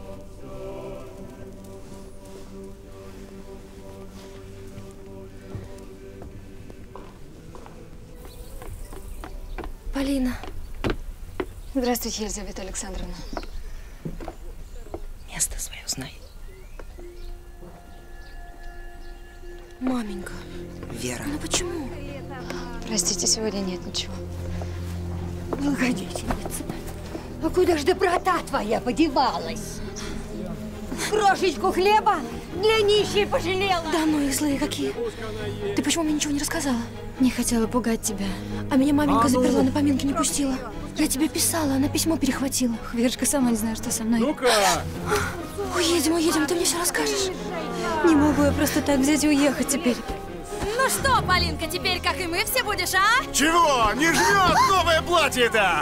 Полина. Здравствуйте, Елизавета Александровна. Место свое знай. Маменька. Вера. Ну почему? Простите, сегодня нет ничего. Благодетельница, а куда ж доброта твоя подевалась? Крошечку хлеба для нищей пожалела. Да ну их злые какие. Ты почему мне ничего не рассказала? Не хотела пугать тебя. А меня маменька А ну. заперла, на поминки не пустила. Я тебе писала, она письмо перехватила. Верочка сама не знает, что со мной. Ну-ка! Уедем, уедем, ты мне все расскажешь. Не могу я просто так взять и уехать теперь. Ну что, Полинка, теперь как и мы все будешь, а? Чего? Не жмет новое платье-то?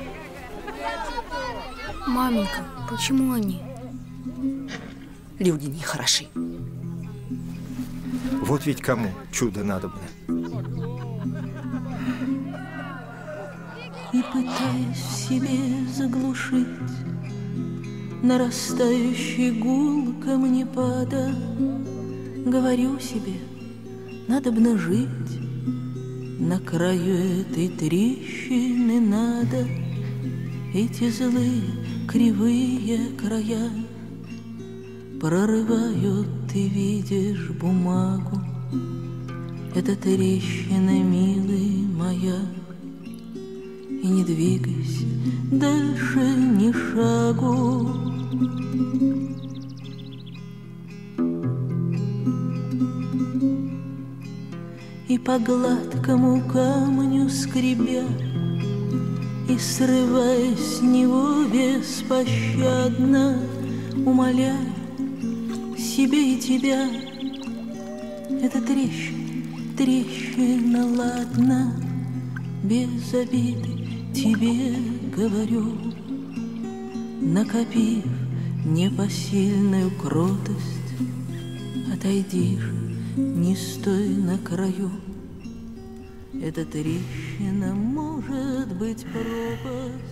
Маменька, почему они? Люди нехороши. Вот ведь кому чудо надобно. И пытаясь в себе заглушить нарастающий гул камнепада, говорю себе, надобно жить, на краю этой трещины надо. Эти злые кривые края прорывают, ты видишь, бумагу. Это трещина, милый, моя. И не двигайся дальше ни шагу. И по гладкому камню скребя, и срывая с него беспощадно, умоляя тебе и тебя. Это трещина, трещина, ладно, без обиды тебе говорю, накопив непосильную кротость, отойди же, не стой на краю. Эта трещина может быть пропасть.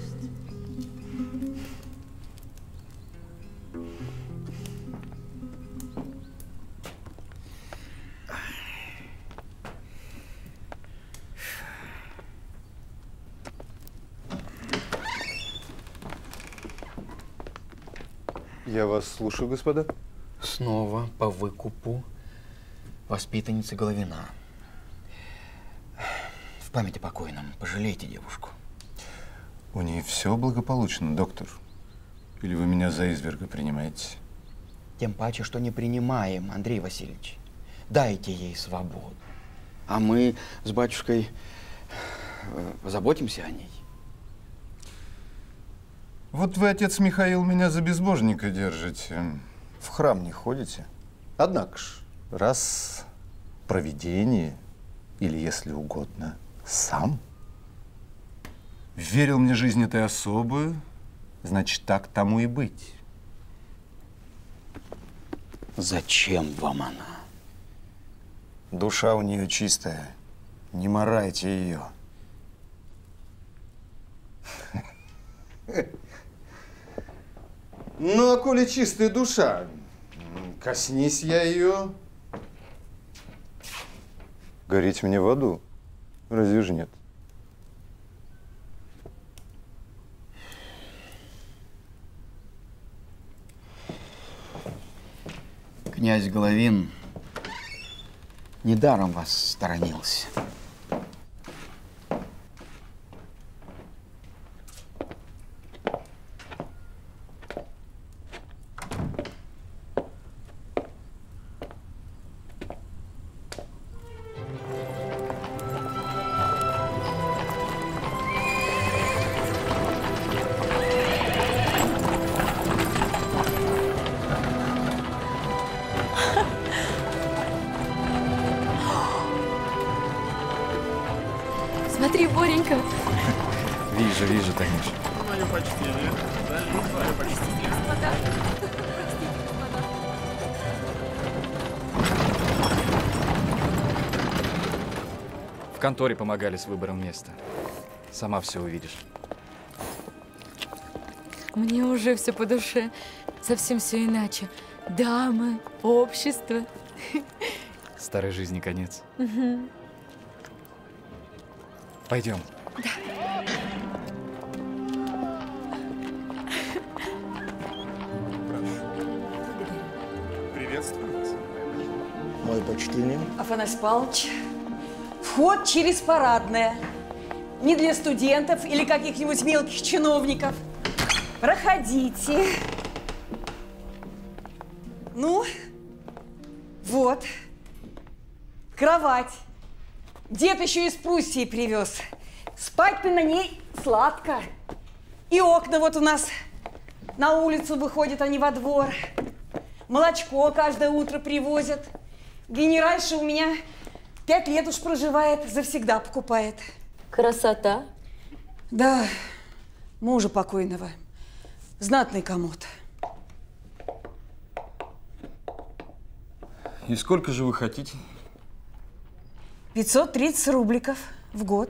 Я вас слушаю, господа. Снова по выкупу воспитанницы Головина. В память о покойном. Пожалейте девушку. У ней все благополучно, доктор. Или вы меня за изверга принимаете? Тем паче, что не принимаем, Андрей Васильевич. Дайте ей свободу. А мы с батюшкой позаботимся о ней. Вот вы, отец Михаил, меня за безбожника держите. В храм не ходите. Однако ж, раз провидение, или, если угодно, сам верил мне жизнь этой особы, значит, так тому и быть. Зачем вам она? Душа у нее чистая. Не марайте ее. Ну, а коли чистая душа, коснись я ее, гореть мне в аду. Разве же нет? Князь Головин недаром вас сторонился. Смотри, Боренька. Вижу, вижу, Танюша. Мое почтение. Мое почтение. В конторе помогали с выбором места. Сама все увидишь. Мне уже все по душе. Совсем все иначе. Дамы, общество. Старой жизни конец. Угу. Пойдем. Да. Приветствую вас. Мое почтение. Афанасий Павлович, вход через парадное. Не для студентов или каких-нибудь мелких чиновников. Проходите. Ну, вот. Кровать. Дед еще из Пруссии привез. Спать-то на ней сладко. И окна вот у нас на улицу выходят, а не во двор. Молочко каждое утро привозят. Генеральша у меня пять лет уж проживает, завсегда покупает. Красота. Да, мужа покойного. Знатный комод. И сколько же вы хотите? пятьсот тридцать рубликов в год.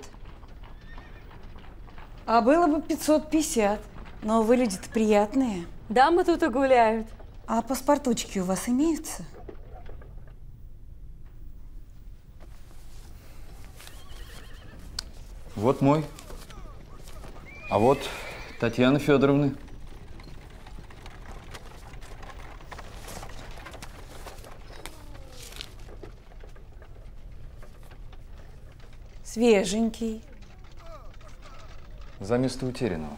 А было бы пятьсот пятьдесят. Но вы люди-то приятные. Дамы тут и гуляют. А паспортучки у вас имеются? Вот мой. А вот Татьяны Федоровны. Свеженький. За место утерянного.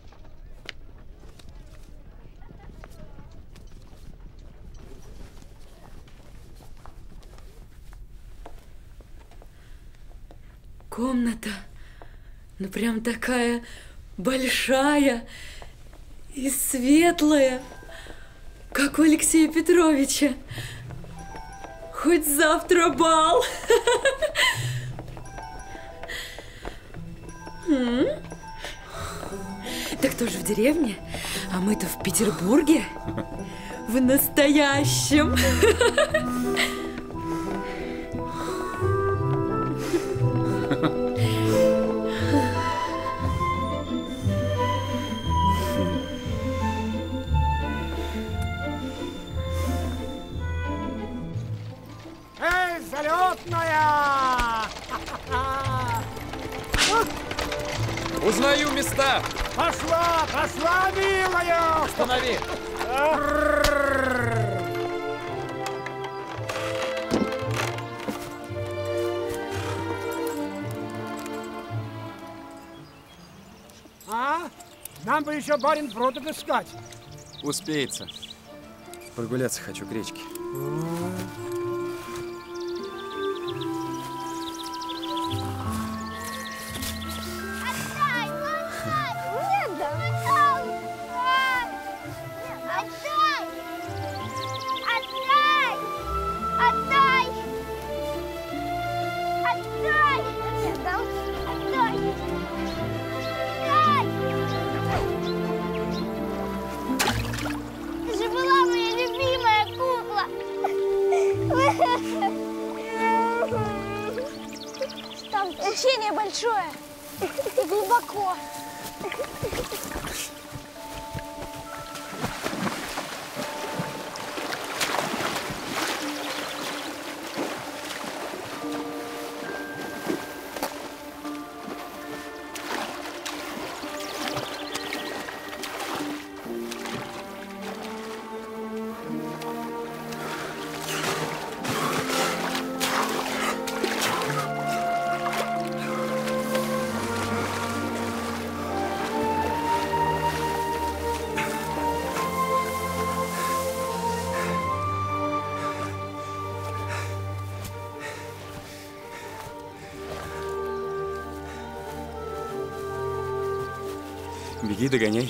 Комната, ну прям такая большая и светлая. как у Алексея Петровича. Хоть завтра бал. Так тоже в деревне, а мы-то в Петербурге. В настоящем. Эй, залетная! Узнаю места! Пошла, пошла, милая! Останови! А? Нам бы еще барин пруд отыскать. Успеется. Прогуляться хочу к речке. Там течение большое и глубоко. Беги, догоняй.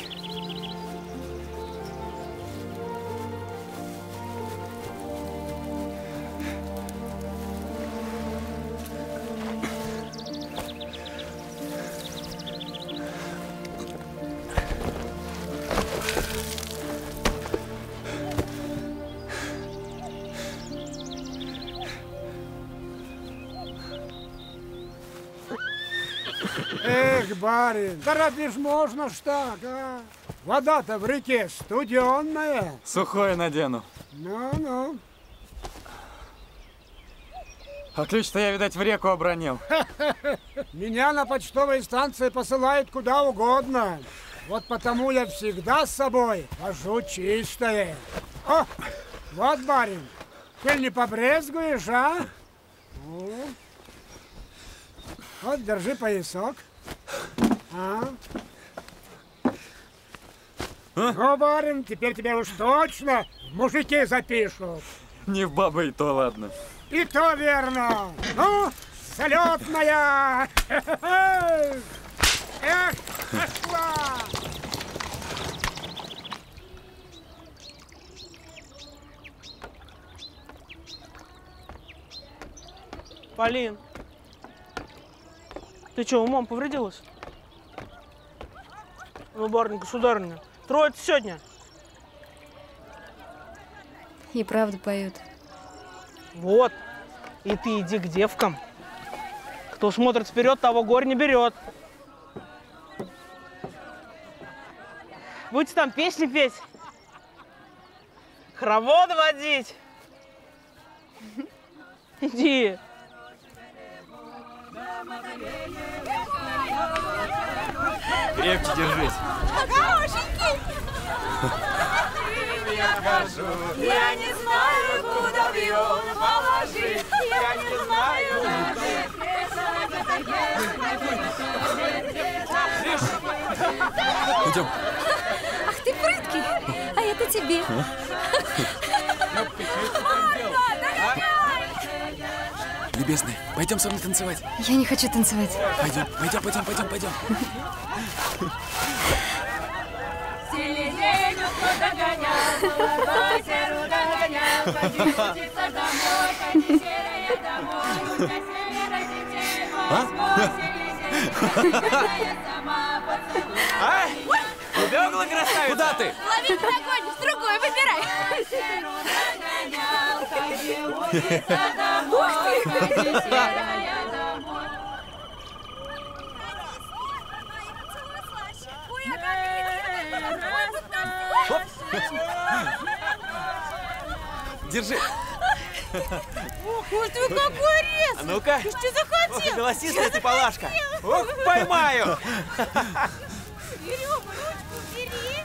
Эх, барин, да разве ж можно ж так, а? Вода-то в реке студенная. Сухое надену. Ну-ну. А ключ-то я, видать, в реку обронил. Меня на почтовой станции посылают куда угодно. Вот потому я всегда с собой вожу чистое. О, вот, барин, ты не побрезгуешь, а? Ну. Вот, держи поясок. А? А? Ну, барин, теперь тебя уж точно в мужики запишут. Не в бабы и то ладно. И то верно. Ну, залетная! Эх, пошла! Полин, ты что, умом повредилась? Ну, барыня, государыня, троица сегодня. И правда поют. Вот. И ты иди к девкам. Кто смотрит вперед, того горе не берет. Будете там песни петь, хороводы водить. Иди. Крепче держись. Хорошенький! Я хожу, я не знаю, куда бьет положить. Я не знаю, Идем. Ах ты прыткий, а это тебе. Небесный, пойдем со мной танцевать. Я не хочу танцевать. Пойдем, пойдем, пойдем, пойдем, пойдем. Сильнее Сережку догонял, молодой Серу догонял. Ходи учиться домой, ходи серая домой. Утка севера детей возьму, селись, сама поцелуй. А? Убегла, красавица? Куда ты? Лови драконь, в другую выбирай. Серу догонял, ходи учиться домой, ходи серая домой. Держи. Ух ты, какой резкий! А ну-ка. Ты что захотел? Ох, голосистая ты, Палашка. Ох, поймаю. Серега, ручку бери.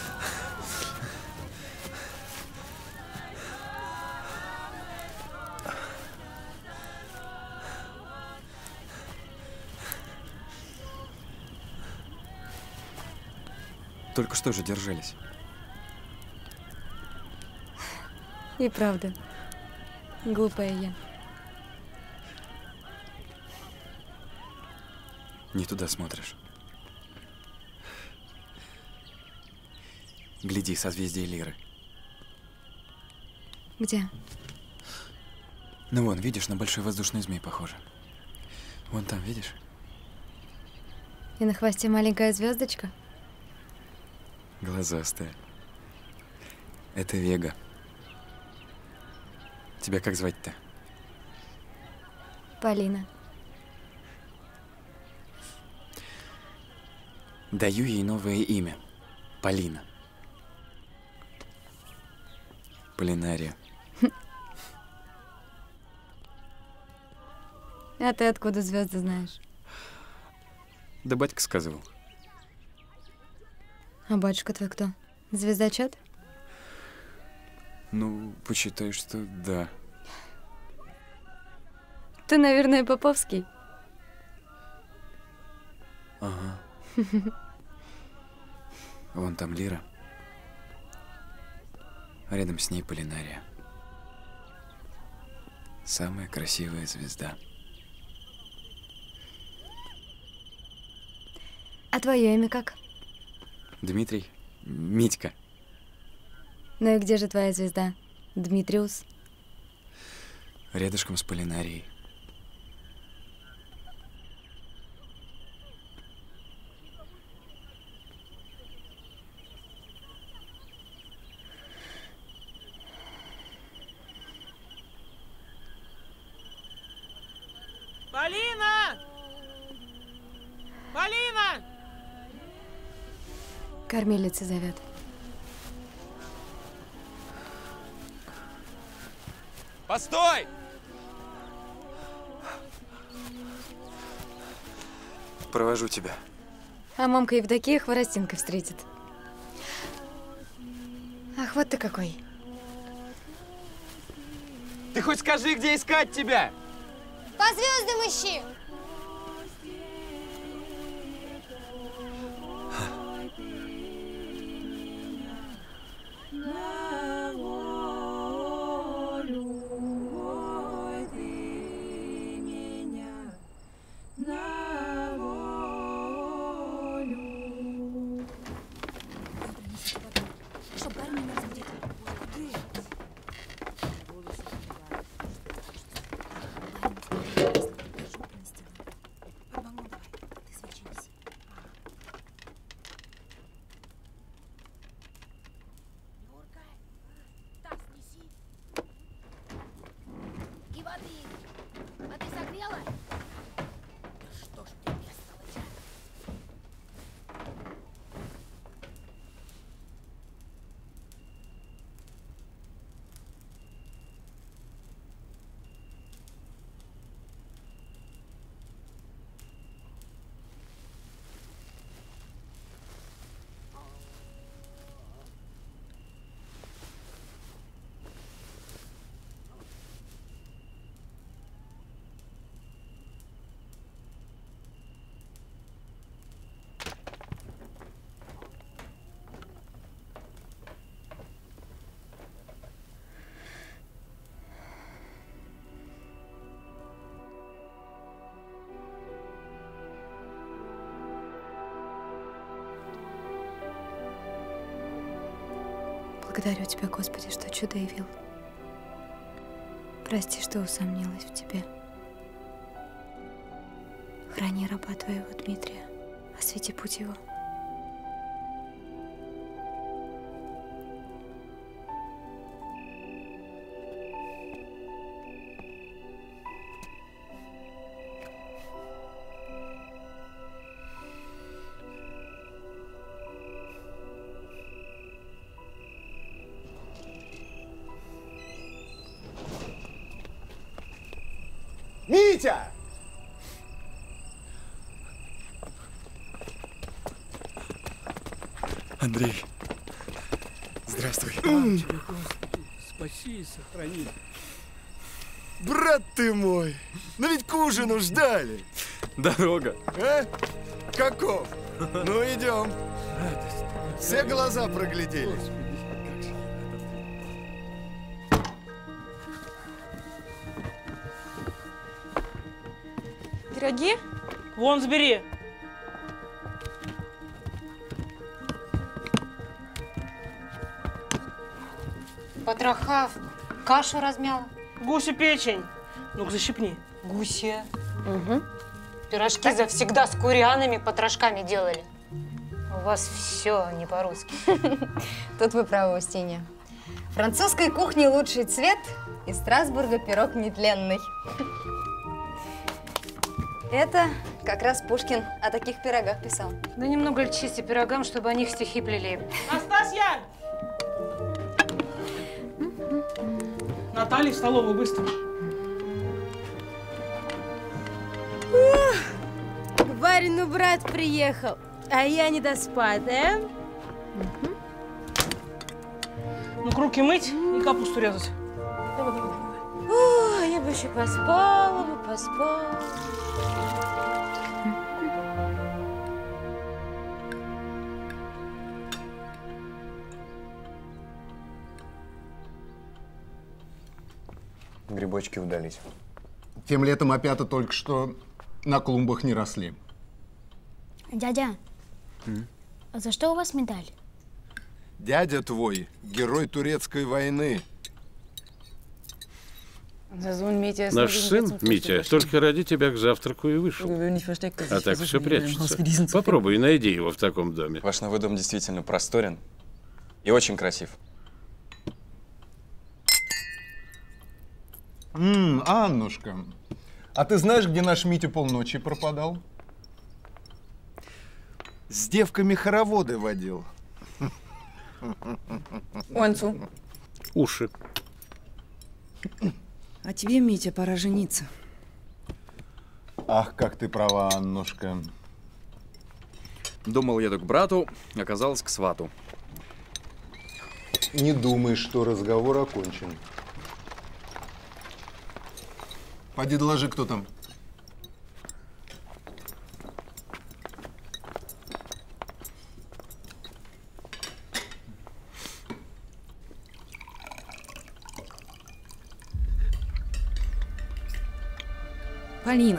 Только что же держались. И правда. Глупая я. Не туда смотришь. Гляди, созвездие Лиры. Где? Ну вон, видишь, на большой воздушный змей похоже. Вон там, видишь? И на хвосте маленькая звездочка? Глазастая. Это Вега. Тебя как звать-то? Полина. Даю ей новое имя. Полина. Полинария. А ты откуда звезды знаешь? Да батька сказывал. А батюшка твой кто? Звездочет? Ну, почитай, что да. Ты, наверное, Поповский. Ага. Вон там Лира. А рядом с ней Полинария. Самая красивая звезда. А твое имя как? Дмитрий. Митька. Ну и где же твоя звезда? Дмитриус? Рядышком с Полинарией. Полина! Полина! Кормилица зовет. Постой! Провожу тебя. А мамка Евдокия хворостинкой встретит. Ах, вот ты какой. Ты хоть скажи, где искать тебя? По звездам ищи! Благодарю Тебя, Господи, что чудо явил. Прости, что усомнилась в Тебе. Храни раба Твоего Дмитрия, освети путь его. Митя! Андрей, здравствуй. Тебе, Господи, спаси и сохрани. Брат ты мой, ну ведь к ужину ждали. Дорога. А? Каков? Ну, идем. Все глаза проглядели. Пироги? Вон, забери. Потроха, кашу размяла. Гусю печень. Ну-ка, защипни. Гусья. Угу. Пирожки завсегда с куряными потрошками делали. У вас все не по-русски. Тут вы правы, Устинья. Французской кухни лучший цвет, из Страсбурга пирог нетленный. Это как раз Пушкин о таких пирогах писал. Да немного льчисти пирогам, чтобы о них стихи плели. Настасья! Наталья, в столовую, быстро. Барину брат приехал, а я не доспать, да? Ну-ка, руки мыть и капусту резать. Давай, давай, давай. О, я бы еще поспала бы, поспала. Грибочки удались. Тем летом опята только что на клумбах не росли. Дядя, М? а за что у вас медаль? Дядя твой герой турецкой войны. Наш сын, Митя, только ради тебя к завтраку и вышел. А так все прячется. Попробуй, найди его в таком доме. Ваш новый дом действительно просторен и очень красив. Ммм, Аннушка, а ты знаешь, где наш Митя полночи пропадал? С девками хороводы водил. Онцу. Уши. А тебе, Митя, пора жениться. Ах, как ты права, Аннушка. Думал, еду к брату, оказалось к свату. Не думай, что разговор окончен. Пойди доложи, кто там. Полина.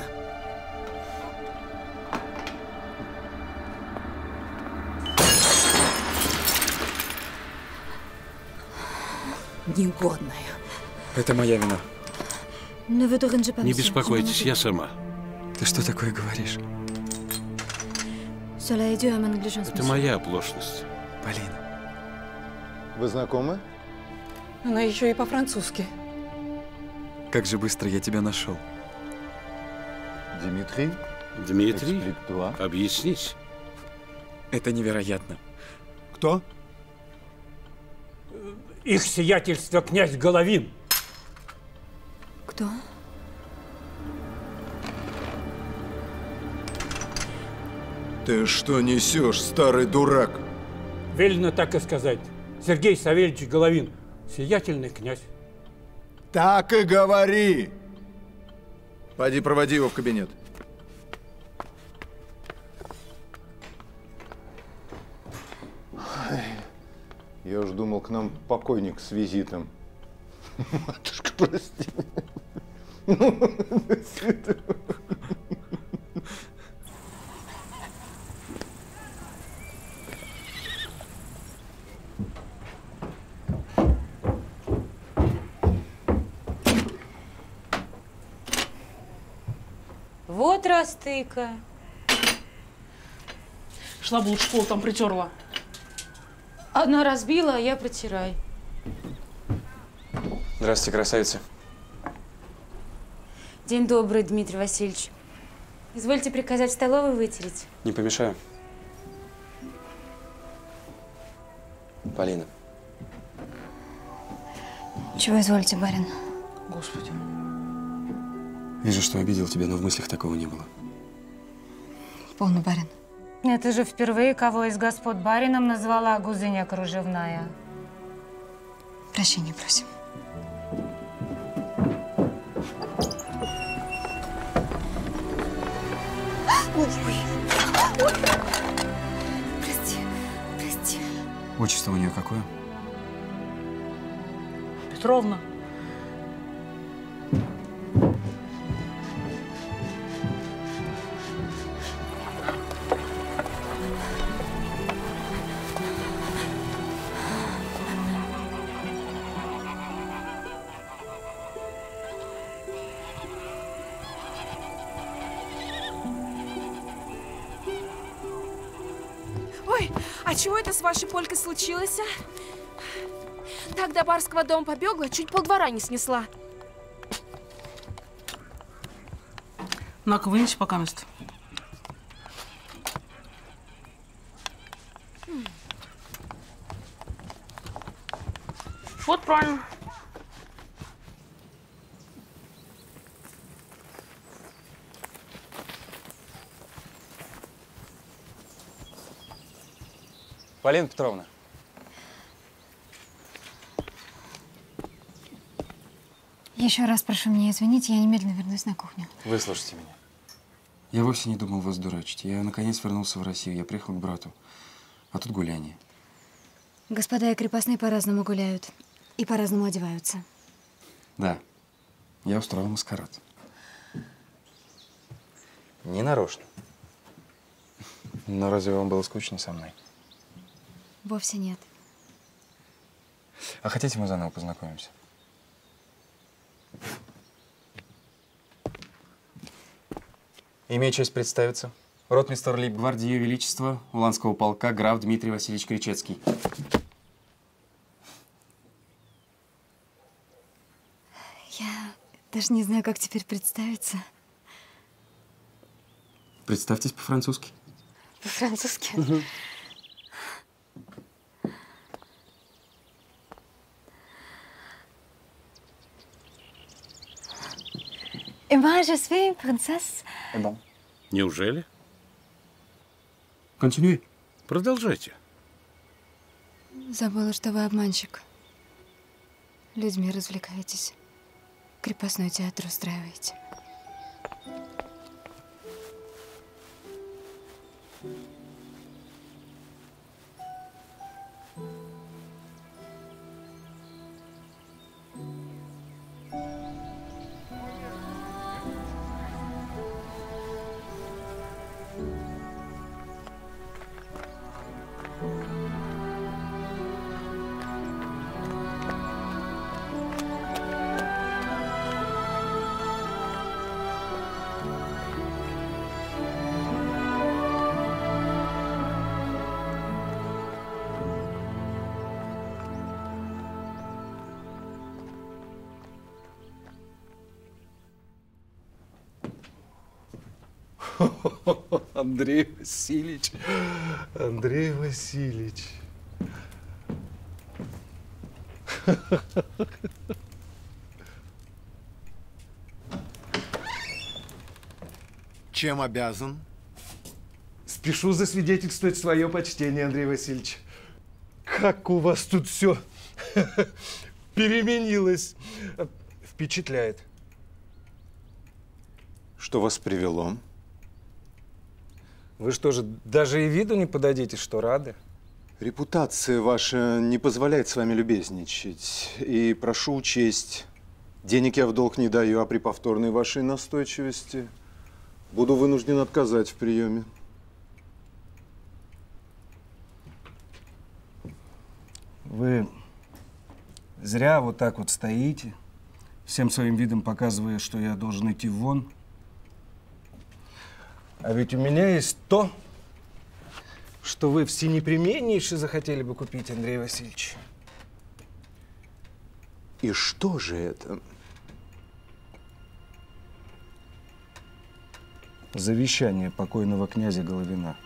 Негодная. Это моя вина. Не беспокойтесь, я сама. Ты что такое говоришь? Это моя оплошность. Полина. Вы знакомы? Она еще и по-французски. Как же быстро я тебя нашел. Дмитрий? Дмитрий, объяснись. Это невероятно. Кто? Их сиятельство князь Головин. Кто? Ты что несешь, старый дурак? Велено так и сказать. Сергей Савельевич Головин, сиятельный князь. Так и говори. Пойди, проводи его в кабинет. Я уж думал, к нам покойник с визитом. Матушка, прости. До свидания. Вот растыка. Шла бы лучше в школу, там притерла. Одна разбила, а я протирай. Здравствуйте, красавица. День добрый, Дмитрий Васильевич. Извольте приказать в столовой вытереть. Не помешаю. Полина. Чего изволите, барин? Господи. Вижу, что обидел тебя, но в мыслях такого не было. Полный барин. Это же впервые кого из господ барином назвала гузыня кружевная. Прощения просим. Ой, ой. Ой. Прости, прости. Отчество у нее какое? Петровна. Ой, а чего это с вашей полькой случилось, а? Так до барского дома побегла, чуть полдвора не снесла. На-ка, вынеси пока место. Вот правильно. Полина Петровна. Еще раз прошу меня извинить, я немедленно вернусь на кухню. Выслушайте меня. Я вовсе не думал вас дурачить. Я наконец вернулся в Россию. Я приехал к брату. А тут гуляние. Господа и крепостные по-разному гуляют и по-разному одеваются. Да. Я устроил маскарад. Не нарочно. Но разве вам было скучно со мной? Вовсе нет. А хотите, мы заново познакомимся? Имею честь представиться. Ротмистр лейб-гвардии Ее Величества Уланского полка граф Дмитрий Васильевич Кричецкий. Я даже не знаю, как теперь представиться. Представьтесь по-французски. По-французски? Угу. Et moi, je suis princesse. Et bon. Неужели? Continue. Продолжайте. Забыла, что вы обманщик. Людьми развлекаетесь. Крепостной театр устраиваете. Андрей Васильевич, Андрей Васильевич. Чем обязан? Спешу засвидетельствовать свое почтение, Андрей Васильевич. Как у вас тут все переменилось. Впечатляет. Что вас привело? Вы что же, даже и виду не подадите, что рады? Репутация ваша не позволяет с вами любезничать. И прошу учесть, денег я в долг не даю, а при повторной вашей настойчивости буду вынужден отказать в приеме. Вы зря вот так вот стоите, всем своим видом показывая, что я должен идти вон. А ведь у меня есть то, что вы все непременнейше захотели бы купить, Андрей Васильевич. И что же это? Завещание покойного князя Головина.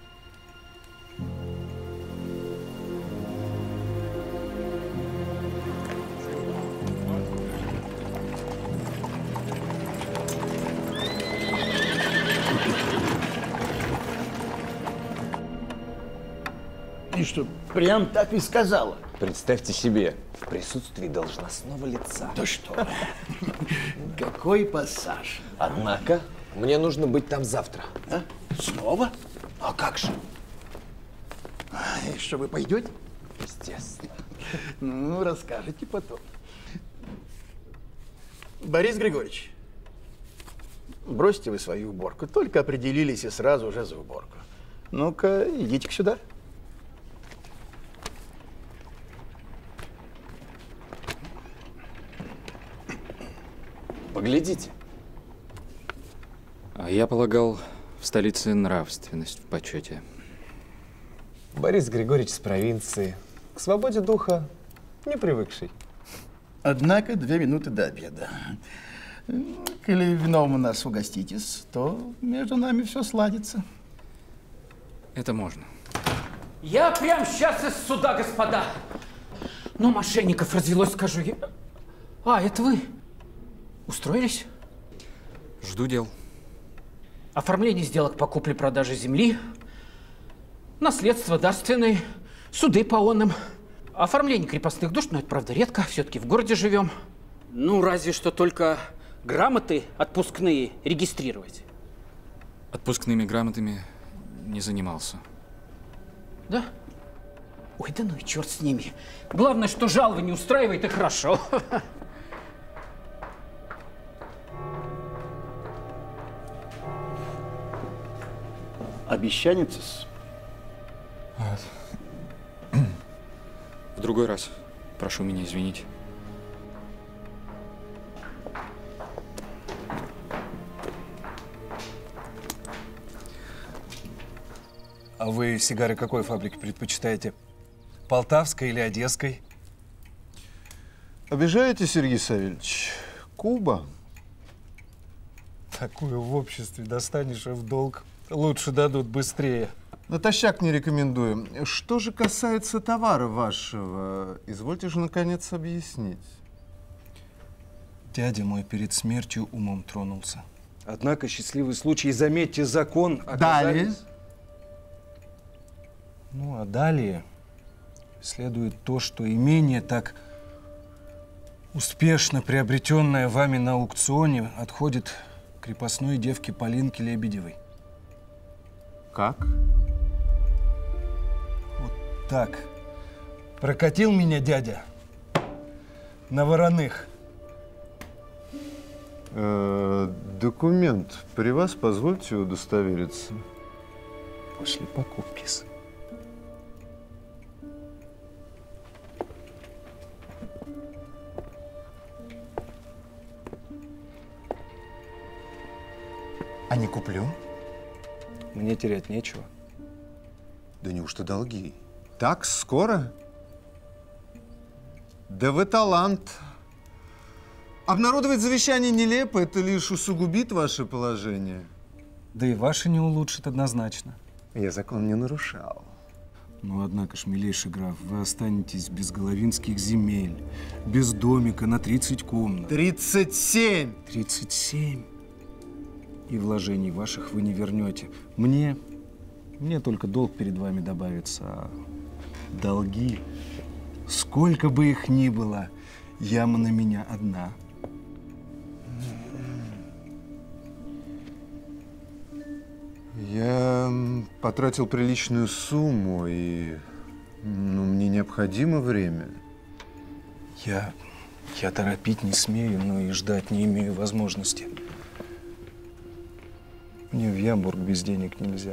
И что, прям так и сказала? Представьте себе, в присутствии должностного лица. Да что вы. Какой пассаж. Однако, мне нужно быть там завтра. А? Снова? А как же? И что, вы пойдете? Естественно. Ну, расскажете потом. Борис Григорьевич, бросьте вы свою уборку. Только определились и сразу же за уборку. Ну-ка, идите-ка сюда. Поглядите. А я полагал, в столице нравственность в почете. Борис Григорьевич с провинции. К свободе духа не привыкший. Однако две минуты до обеда. Коли вином у нас угоститесь, то между нами все сладится. Это можно. Я прямо сейчас из суда, господа. Но мошенников развелось, скажу я. А, это вы? Устроились? Жду дел. Оформление сделок по купле-продаже земли, наследство дарственные, суды по онным. Оформление крепостных душ, но это, правда, редко. Все-таки в городе живем. Ну, разве что только грамоты отпускные регистрировать. Отпускными грамотами не занимался. Да? Ой, да ну и черт с ними. Главное, что жалование устраивает, и хорошо. Обещанница-с? В другой раз. Прошу меня извинить. А вы сигары какой фабрики предпочитаете? Полтавской или Одесской? Обижаете, Сергей Савельевич? Куба. Такую в обществе достанешь и в долг. Лучше дадут быстрее. Натощак не рекомендую. Что же касается товара вашего, извольте же наконец объяснить. Дядя мой перед смертью умом тронулся. Однако счастливый случай, заметьте, закон оказались... Далее? Ну, а далее следует то, что имение, так успешно приобретенное вами на аукционе, отходит крепостной девке Полинке Лебедевой. Как? Вот так. Прокатил меня дядя на вороных. Э, документ при вас, позвольте удостовериться. После покупки. А не куплю? Мне терять нечего. Да неужто долги? Так скоро? Да вы талант. Обнародовать завещание нелепо, это лишь усугубит ваше положение. Да и ваше не улучшит однозначно. Я закон не нарушал. Ну, однако ж, милейший граф, вы останетесь без головинских земель, без домика на тридцать комнат. Тридцать семь! Тридцать семь. И вложений ваших вы не вернете. Мне, мне только долг перед вами добавится, а долги, сколько бы их ни было, яма на меня одна. Я потратил приличную сумму, и ну, мне необходимо время. Я, я торопить не смею, но и ждать не имею возможности. Мне в Ямбург без денег нельзя.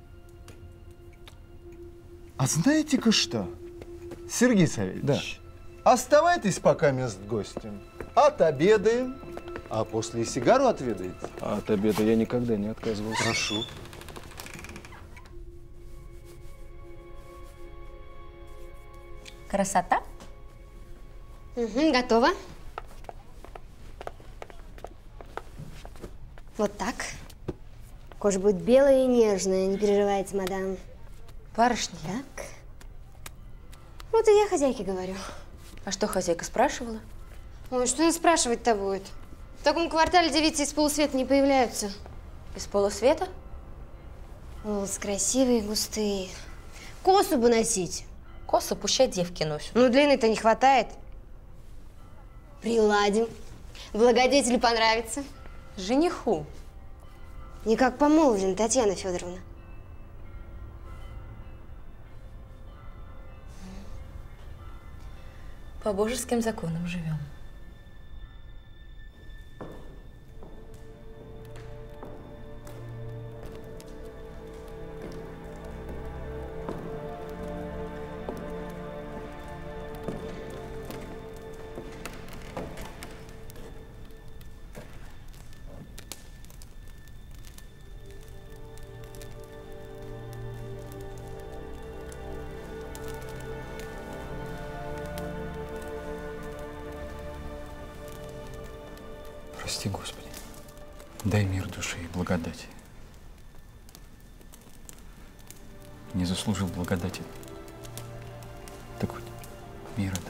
А знаете-ка что, Сергей Савельевич? Да. Оставайтесь пока мест гостем. Отобедаем, а после и сигару отведаете. А от обеда я никогда не отказывался. Прошу. Красота? Угу, готово. Вот так. Кожа будет белая и нежная, не переживайте, мадам. Барышня. Так. Вот и я хозяйке говорю. А что хозяйка спрашивала? Ой, что она спрашивать-то будет? В таком квартале девицы из полусвета не появляются. Из полусвета? Волосы красивые, густые. Косу бы носить. Косу пущай девки носят. Ну, длины-то не хватает. Приладим. Благодетелю понравится. Жениху. Не как помолвлена, Татьяна Федоровна. По божеским законам живем. Прости, Господи, дай мир душе и благодати. Не заслужил благодати. Так вот, мира дай.